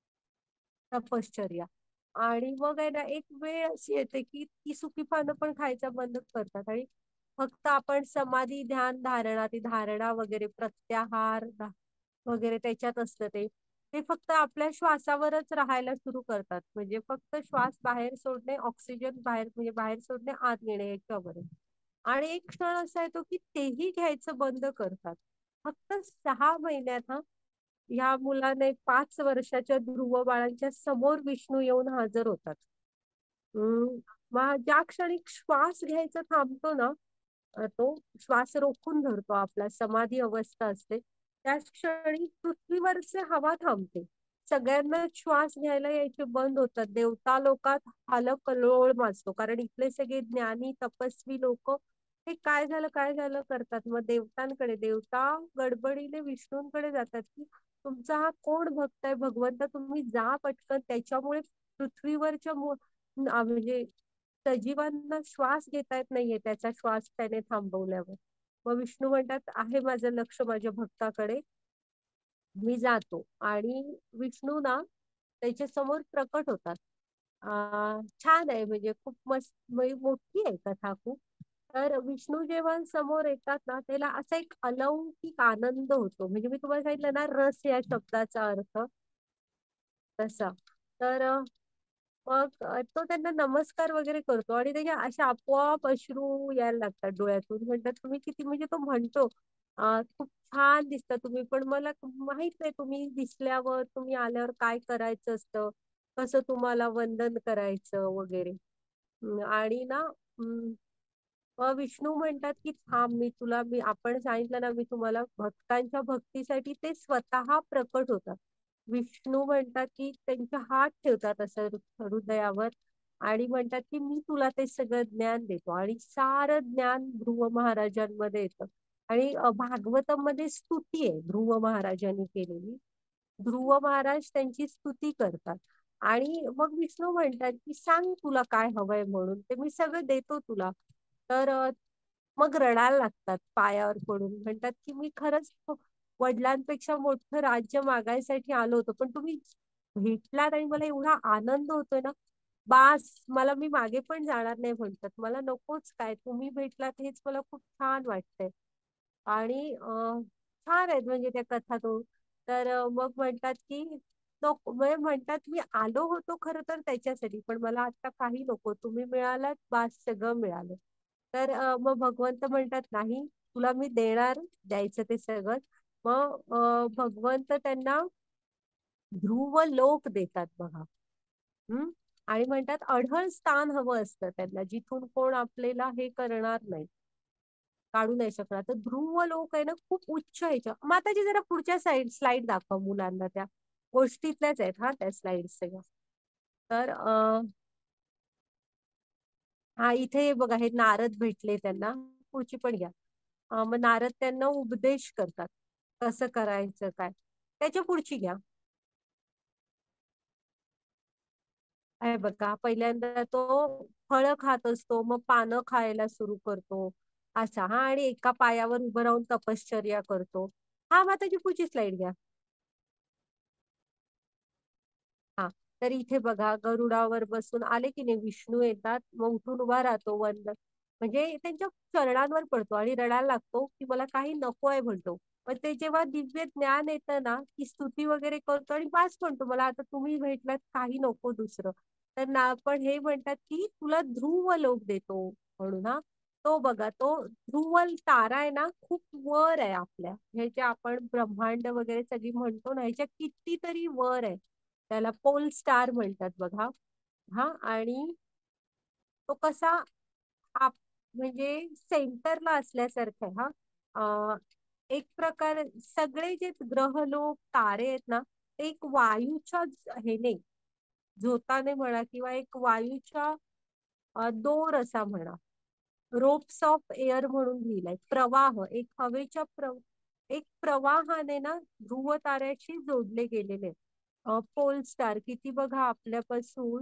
तपश्चर्या. आणि मग आहे ना एक वेळ अशी येते की ती सुकी पानं पण खायचं बंद करतात आणि फक्त आपण समाधी, ध्यान, धारणा, ती धारणा वगैरे प्रत्याहार धा- वगैरे त्याच्यात असतं ते ते फक्त आपल्या श्वासावरच राहायला सुरू करतात. म्हणजे फक्त श्वास बाहेर सोडणे, ऑक्सिजन बाहेर म्हणजे बाहेर सोडणे, आत घेणे याच्यावर. आणि एक क्षण असा येतो की तेही घ्यायचं बंद करतात. फक्त सहा महिन्यात हा ह्या मुलाने पाच वर्षाच्या ध्रुव बाळांच्या समोर विष्णू येऊन हजर होतात. हम्म मग ज्या क्षणी श्वास घ्यायचा थांबतो ना, अ, तो श्वास रोखून धरतो, आपला समाधी अवस्था असते, त्याच क्षणी पृथ्वीवरचे हवा थांबते. सगळ्यांना श्वास घ्यायला यायचे बंद होतात. देवता लोकात हालकल्लोळ माजतो, कारण इथले सगळे ज्ञानी तपस्वी लोक हे काय झालं काय झालं करतात. मग देवतांकडे देवता गडबडीने विष्णूंकडे जातात की तुमचा हा कोण भक्त आहे भगवंत, तुम्ही जा पटकन, त्याच्यामुळे पृथ्वीवरच्या मु- आ, म्हणजे सजीवांना श्वास घेता येत नाहीये, त्याचा श्वास त्याने थांबवल्यावर. मग विष्णू म्हणतात आहे माझं लक्ष माझ्या भक्ताकडे, मी जातो. आणि विष्णू ना त्याच्या समोर प्रकट होतात. आ, छान आहे, म्हणजे खूप मस्त, म्हणजे मोठी आहे कथा खूप. तर विष्णू जेव्हा समोर येतात ना, त्याला असा एक अलौकिक आनंद होतो. म्हणजे मी तुम्हाला सांगितलं ना, रस या शब्दाचा अर्थ तसा. तर अ, मग अ, तो त्यांना नमस्कार वगैरे करतो आणि त्याच्या अशा आपोआप अश्रू यायला लागतात डोळ्यातून. म्हणतात तुम्ही किती, म्हणजे तो म्हणतो अ, खूप छान दिसता तुम्ही, पण मला माहित नाही तुम्ही दिसल्यावर, तुम्ही आल्यावर काय करायचं असतं, कसं तुम्हाला वंदन करायचं वगैरे. अं, आणि ना अं, मग विष्णू म्हणतात की थांब, मी तुला, मी आपण सांगितलं ना, मी तुम्हाला भक्तांच्या भक्तीसाठी ते स्वतः प्रकट होतात. विष्णू म्हणतात की त्यांचे हात ठेवतात असं हृदयावर आणि म्हणतात की मी तुला ते सगळं ज्ञान देतो. आणि सारं ज्ञान ध्रुव महाराजांमध्ये येतं. आणि अ, भागवतामध्ये स्तुती आहे ध्रुव महाराजांनी केलेली. ध्रुव महाराज त्यांची स्तुती करतात. आणि मग विष्णू म्हणतात की सांग तुला काय हवंय म्हणून, ते मी सगळं देतो तुला. तर अ, मग रडायला लागतात पायावर पडून. म्हणतात की मी खरंच खूप वडिलांपेक्षा मोठं राज्य मागायसाठी आलो होतो, पण तुम्ही भेटलात आणि मला एवढा आनंद होतोय ना, बास, मला, मी मागे पण जाणार नाही. म्हणतात मला नकोच काय, तुम्ही भेटलात हेच मला खूप छान वाटतंय. आणि अं, छान आहेत म्हणजे त्या कथा तो. तर अं, मग म्हणतात की नको, म्हणजे म्हणतात मी आलो होतो खरं तर त्याच्यासाठी, पण मला आता काही नको, तुम्ही मिळालात बास, सगळं मिळालं. तर अं, मग भगवंत म्हणतात नाही, तुला मी देणार, द्यायचं ते सगळं. मग अं, भगवंत त्यांना ध्रुव लोक देतात बघा. हम्म आणि म्हणतात अढळ स्थान हवं असतं त्यांना, जिथून कोण आपल्याला हे करणार नाही, काढू नाही शकणार. तर ध्रुव लोक आहे ना खूप उच्च ह्याच्या. माताजी जरा पुढच्या साईड स्लाइड दाखव मुलांना, त्या गोष्टीतल्याच आहेत हा त्या स्लाइड सगळ्या. तर अ, हा इथे बघा, हे नारद भेटले त्यांना, पुढची पण घ्या. अ, मग नारद त्यांना उपदेश करतात कसं करायचं काय. त्याच्या पुढची घ्या. आहे बघा, पहिल्यांदा तो फळं खात असतो, मग पानं खायला सुरू करतो असा. हा आणि एका पायावर उभं राहून तपश्चर्या करतो. हा मग त्याची पुढची स्लाइड घ्या. हा, तर इथे बघा गरुडावर बसून आले की नाही विष्णू येतात, मग उठून उभा राहतो, वंदन म्हणजे त्यांच्या चरणांवर पडतो आणि रडायला लागतो की मला काही नको आहे म्हणतो. पण ते जेव्हा दिव्य ज्ञान येतं ना, की स्तुती वगैरे करतो आणि बास म्हणतो, मला आता तुम्ही भेटलात, काही नको दुसरं. तर ना पण हे म्हणतात की तुला ध्रुव लोक देतो म्हणून. हा, तो बघा, तो ध्रुव तारा आहे ना, खूप वर आहे आपल्या, हे जे आपण ब्रह्मांड वगैरे सगळी म्हणतो ना, ह्याच्या कितीतरी वर आहे. त्याला पोल स्टार म्हणतात बघा. हा, आणि तो कसा आप म्हणजे सेंटरला असल्यासारखं आहे. हा अ, एक प्रकार सगळे जे ग्रहलोक तारे आहेत ना, ते एक वायूच्या ज- ह्याने झोताने म्हणा, किंवा एक वायूच्या अ, दोर असा म्हणा, रोप्स ऑफ एअर म्हणून लिहिलाय, प्रवाह, एक हवेच्या प्र एक प्रवाहाने ना ध्रुव ताऱ्याशी जोडले गेलेले आहेत. पोल स्टार किती बघा आपल्यापासून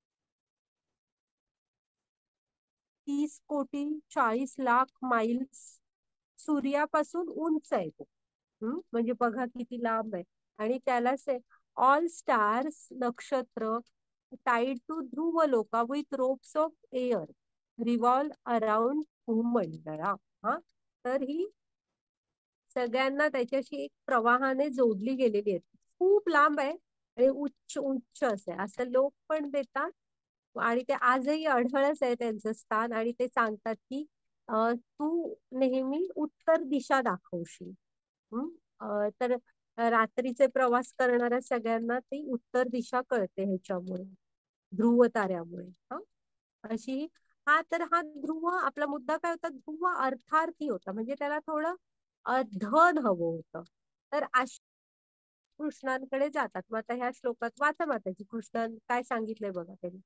तीस कोटी चाळीस लाख माइल्स सूर्यापासून उंच आहे तो. हम्म म्हणजे बघा किती लांब आहे. आणि त्यालाच ऑल स्टार्स नक्षत्र टाईड टू ध्रुवलोका with ropes of air revolve around भूमंडळा. हा तर ही सगळ्यांना त्याच्याशी एक प्रवाहाने जोडली गेलेली आहे. खूप लांब आहे आणि उच्च उच्च असे असं लोक पण देतात. आणि ते आजही अढळच आहे त्यांचं स्थान. आणि ते सांगतात की अ, तू नेहमी उत्तर दिशा दाखवशील. हम्म अ, तर रात्रीचे प्रवास करणाऱ्या सगळ्यांना ती उत्तर दिशा कळते ह्याच्यामुळे, ध्रुव ताऱ्यामुळे. हा अशी. हा तर हा ध्रुव आपला मुद्दा काय होता, ध्रुव अर्थार्थी होता म्हणजे त्याला थोडं अ, धन हवं होतं. तर अशा कृष्णांकडे जातात. मग आता ह्या श्लोकात वाचा माताजी कृष्णान काय सांगितलंय बघा त्यांनी.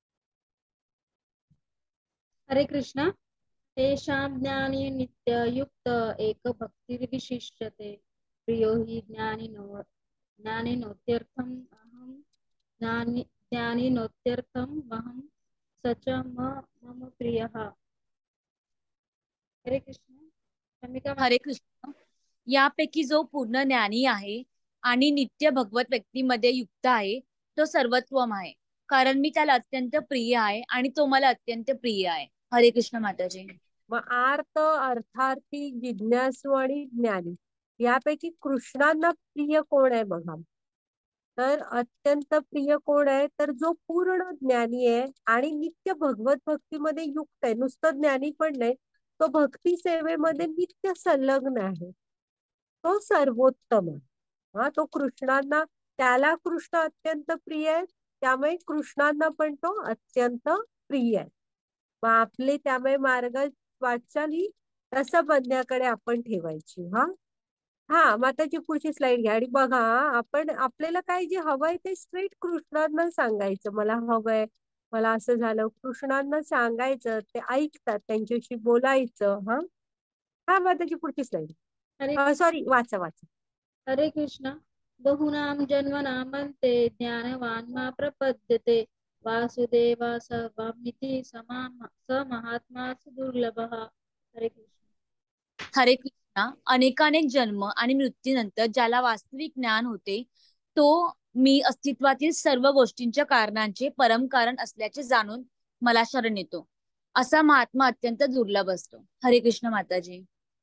हरे कृष्ण. तेषां ज्ञानी नित्ययुक्त एक भक्तिर्विशिष्यते प्रियो हि ज्ञानिनो ज्ञानिनोत्यर्थम् अहं ज्ञानि ज्ञानिनोत्यर्थम् अहं स च म मम प्रियः. हरे कृष्ण. शमिका माता. हरे कृष्ण. यापैकी जो पूर्ण ज्ञानी आहे आणि नित्य भगवत व्यक्तीमध्ये युक्त आहे तो सर्वत्वम आहे, कारण मी त्याला अत्यंत प्रिय आहे आणि तो मला अत्यंत प्रिय आहे. हरे कृष्ण माताजी. मग आर्त अर्थार्थी जिज्ञासू आणि ज्ञानी यापैकी कृष्णांना प्रिय कोण आहे बघा. तर अत्यंत प्रिय कोण आहे, तर जो पूर्ण ज्ञानी आहे आणि नित्य भगवत भक्तीमध्ये युक्त आहे. नुसतं ज्ञानी पण नाही, तो भक्ती सेवेमध्ये नित्य संलग्न आहे, तो सर्वोत्तम आहे. हा तो कृष्णांना, त्याला कृष्ण अत्यंत प्रिय आहे, त्यामुळे कृष्णांना पण तो अत्यंत प्रिय आहे. मग आपले त्यामुळे मार्ग वाटचाल ही तसं बंधण्याकडे आपण ठेवायची. हा हा माताची पुढची स्लाइड घ्या आणि बघा आपण आपल्याला काय जे हवंय ते स्ट्रेट कृष्णांना सांगायचं. मला हवंय, मला असं झालं, कृष्णांना सांगायचं. ते ऐकतात, त्यांच्याशी बोलायचं. हा हा माताची पुढची स्लाइड. हरे सॉरी वाचा वाचा. हरे कृष्ण. बहुनां जन्मनामन्ते ज्ञानवान् मा प्रपद्यते वासुदेवा सर्वमिति समा स महात्मा दुर्लभः. हरे कृष्ण. हरे कृष्णा. अनेकानेक जन्म आणि मृत्यूनंतर ज्याला वास्तविक ज्ञान होते तो मी अस्तित्वातील सर्व गोष्टींच्या कारणांचे परम कारण असल्याचे जाणून मला शरण येतो, असा महात्मा अत्यंत दुर्लभ असतो. हरे कृष्ण माताजी.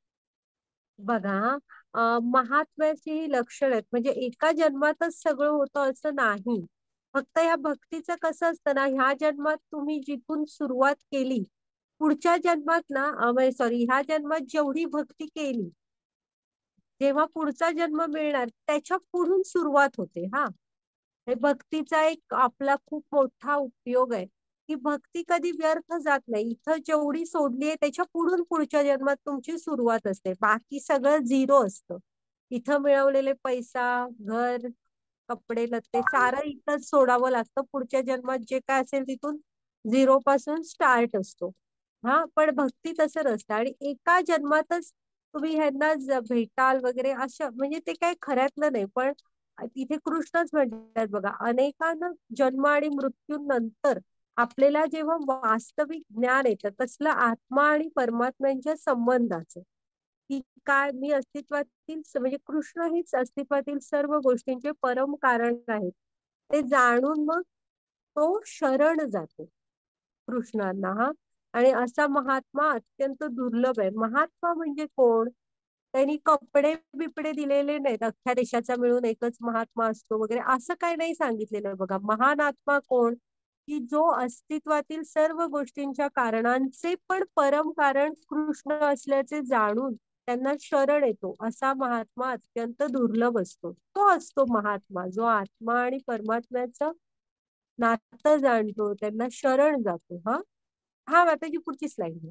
बघा अं, महात्म्याची ही लक्षण आहेत. म्हणजे एका जन्मातच सगळं होतं असं नाही. फक्त ह्या भक्तीचं कसं असतं ना, ह्या जन्मात तुम्ही जिथून सुरुवात केली, पुढच्या जन्मात ना सॉरी ह्या जन्मात जेवढी भक्ती केली, जेव्हा पुढचा जन्म मिळणार त्याच्या पुढून सुरुवात होते. हा हे भक्तीचा एक आपला खूप मोठा उपयोग आहे की भक्ती कधी व्यर्थ जात नाही. इथं जेवढी सोडली आहे त्याच्या पुढून पुढच्या जन्मात तुमची सुरुवात असते. बाकी सगळं झिरो असतं. इथं मिळवलेले पैसा, घर, कपडे लत्ते सारं इथंच सोडावं लागतं. पुढच्या जन्मात जे काय असेल तिथून झिरो पासून स्टार्ट असतो. हा पण भक्ती तसं नसतं आणि एका जन्मातच तुम्ही ह्यांना ज- भेटाल वगैरे असं म्हणजे ते काय खऱ्यातलं नाही. पण तिथे कृष्णच म्हणतात बघा, अनेकांना जन्म आणि मृत्यू नंतर आपल्याला जेव्हा वास्तविक ज्ञान येतं तसलं आत्मा आणि परमात्म्यांच्या संबंधाचं, की काय मी अस्तित्वातील म्हणजे कृष्ण हेच अस्तित्वातील सर्व गोष्टींचे परम कारण आहेत, ते जाणून मग तो शरण जातो कृष्णांना. हा आणि असा महात्मा अत्यंत दुर्लभ आहे. महात्मा म्हणजे कोण, त्यांनी कपडे बिपडे दिलेले नाहीत, अख्ख्या देशाचा मिळून एकच महात्मा असतो वगैरे असं काही नाही सांगितलेलं बघा. महान आत्मा कोण, की जो अस्तित्वातील सर्व गोष्टींच्या कारणांचे पण परम कारण कृष्ण असल्याचे जाणून त्यांना शरण येतो, असा महात्मा अत्यंत दुर्लभ असतो. तो असतो महात्मा जो आत्मा आणि परमात्म्याचं नातं जाणतो, त्यांना शरण जातो. हा हा माताजी पुढची स्लाइड.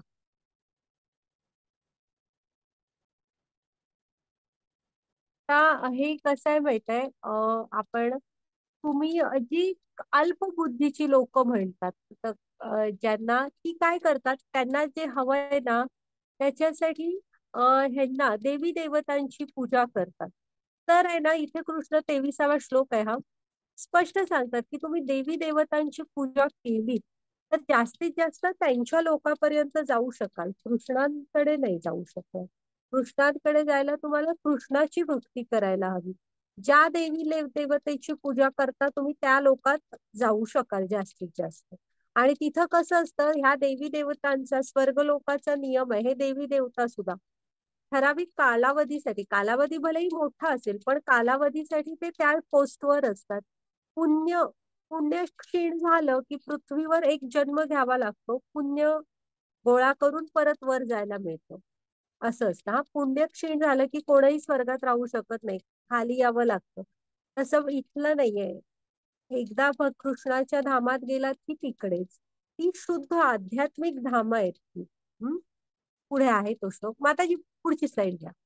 आता हे कसं आहे माहित आहे, आपण तुम्ही जी अल्पबुद्धीची लोक म्हणतात, तर अ, ज्यांना की काय करतात, त्यांना जे हवंय ना त्याच्यासाठी अ, ह्यांना देवी देवतांची पूजा करतात. तर आहे ना इथे कृष्ण तेविसावा श्लोक आहे हा. स्पष्ट सांगतात की तुम्ही देवी देवतांची पूजा केली तर जास्तीत जास्त त्यांच्या लोकांपर्यंत जाऊ शकाल, कृष्णांकडे नाही जाऊ शकत. कृष्णांकडे जायला तुम्हाला कृष्णाची भक्ती करायला हवी. ज्या देवी देव- देवतेची पूजा करता तुम्ही त्या लोकात जाऊ शकाल जास्तीत जास्त. आणि तिथं कसं असतं, ह्या देवी देवतांचा स्वर्ग लोकाचा नियम आहे, हे देवी देवता सुद्धा ठराविक कालावधीसाठी, कालावधी भलेही मोठा असेल पण कालावधीसाठी ते त्या पोस्टवर असतात. पुण्य पुण्य क्षीण झालं की पृथ्वीवर एक जन्म घ्यावा लागतो, पुण्य गोळा करून परत वर जायला मिळतं, असं असतं. हा पुण्य क्षीण झालं की कोणीही स्वर्गात राहू शकत नाही, खाली यावं लागतं. तसं इथलं नाहीये. एकदा भ- कृष्णाच्या धामात गेलात की तिकडेच ती शुद्ध आध्यात्मिक धाम आहेत ती. हम्म पुढे आहे तो श्लोक. माताजी पुढची स्लाइड घ्या.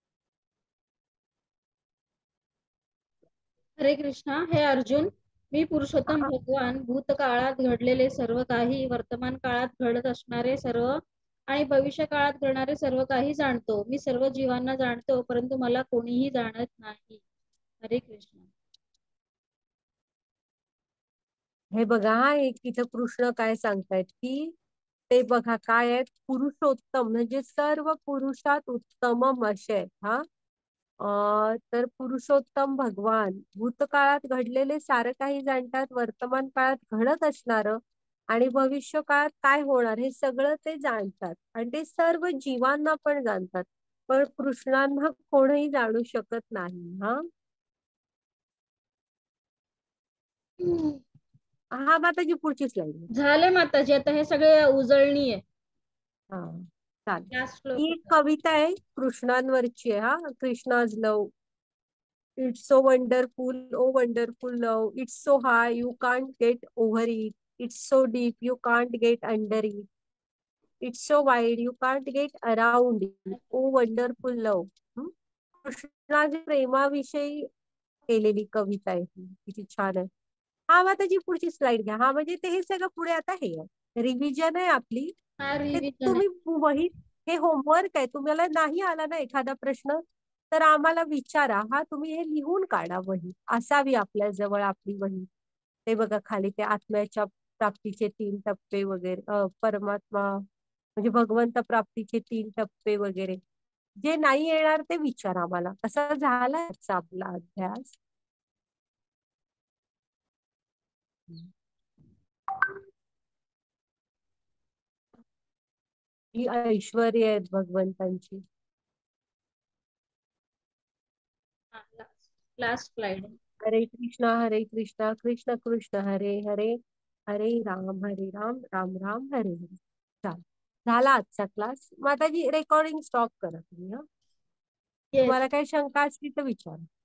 हरे कृष्णा. हे अर्जुन, मी पुरुषोत्तम भगवान भूतकाळात घडलेले सर्व काही, वर्तमान काळात घडत असणारे सर्व आणि भविष्य काळात घडणारे सर्व काही जाणतो. मी सर्व जीवांना जाणतो, परंतु मला कोणीही जाणत नाही. हरे कृष्ण. हे बघा, हा एक इथं कृष्ण काय सांगतायत की ते बघा काय आहेत, पुरुषोत्तम म्हणजे सर्व पुरुषात उत्तमम असे आहेत. हा अ तर पुरुषोत्तम भगवान भूतकाळात घडलेले सारं काही जाणतात, वर्तमान काळात घडत असणार आणि भविष्य काळात काय होणार हे सगळं ते जाणतात आणि ते सर्व जीवांना पण जाणतात. पण कृष्णांना कोणीही जाणू शकत नाही. हा हा माताजी पुढची स्लाइड. झाले माताजी, आता हे सगळे उजळणी आहे. हा चालेल. लास्ट श्लोक ही एक होता. कविता आहे कृष्णांवरची आहे. हा Krishna's love, it's so wonderful, O wonderful love, it's so high you can't get over it, it's so deep you can't get under it, it's so wide you can't get around it, O wonderful love. कृष्णाच्या प्रेमाविषयी केलेली कविता आहे ही. किती छान आहे. हा माताजी पुढची स्लाइड घ्या. हा म्हणजे ते हे सगळं पुढे आता हे रिव्हिजन आहे आपली. हा ते रिव्हिजन आहे. तुम्ही वही, हे होमवर्क आहे. तुम्हाला नाही आला ना एखादा प्रश्न तर आम्हाला विचारा. हा तुम्ही हे लिहून काढा. वही असावी आपल्या जवळ आपली वही. ते बघा खाली ते आत्म्याच्या प्राप्तीचे तीन टप्पे वगैरे, अ, परमात्मा म्हणजे भगवंत प्राप्तीचे तीन टप्पे वगैरे. जे नाही येणार ते विचारा आम्हाला. असा झाला आजचा आपला अभ्यास. ही ऐश्वर्य आहेत भगवंतांची. Last slide. हरे कृष्णा हरे कृष्णा कृष्ण कृष्ण हरे हरे, हरे राम हरे राम राम राम हरे हरे. चालेल, झाला आजचा क्लास. माताजी रेकॉर्डिंग स्टॉप करा तुम्ही. हा येस. तुम्हाला काही शंका असली तर विचारा.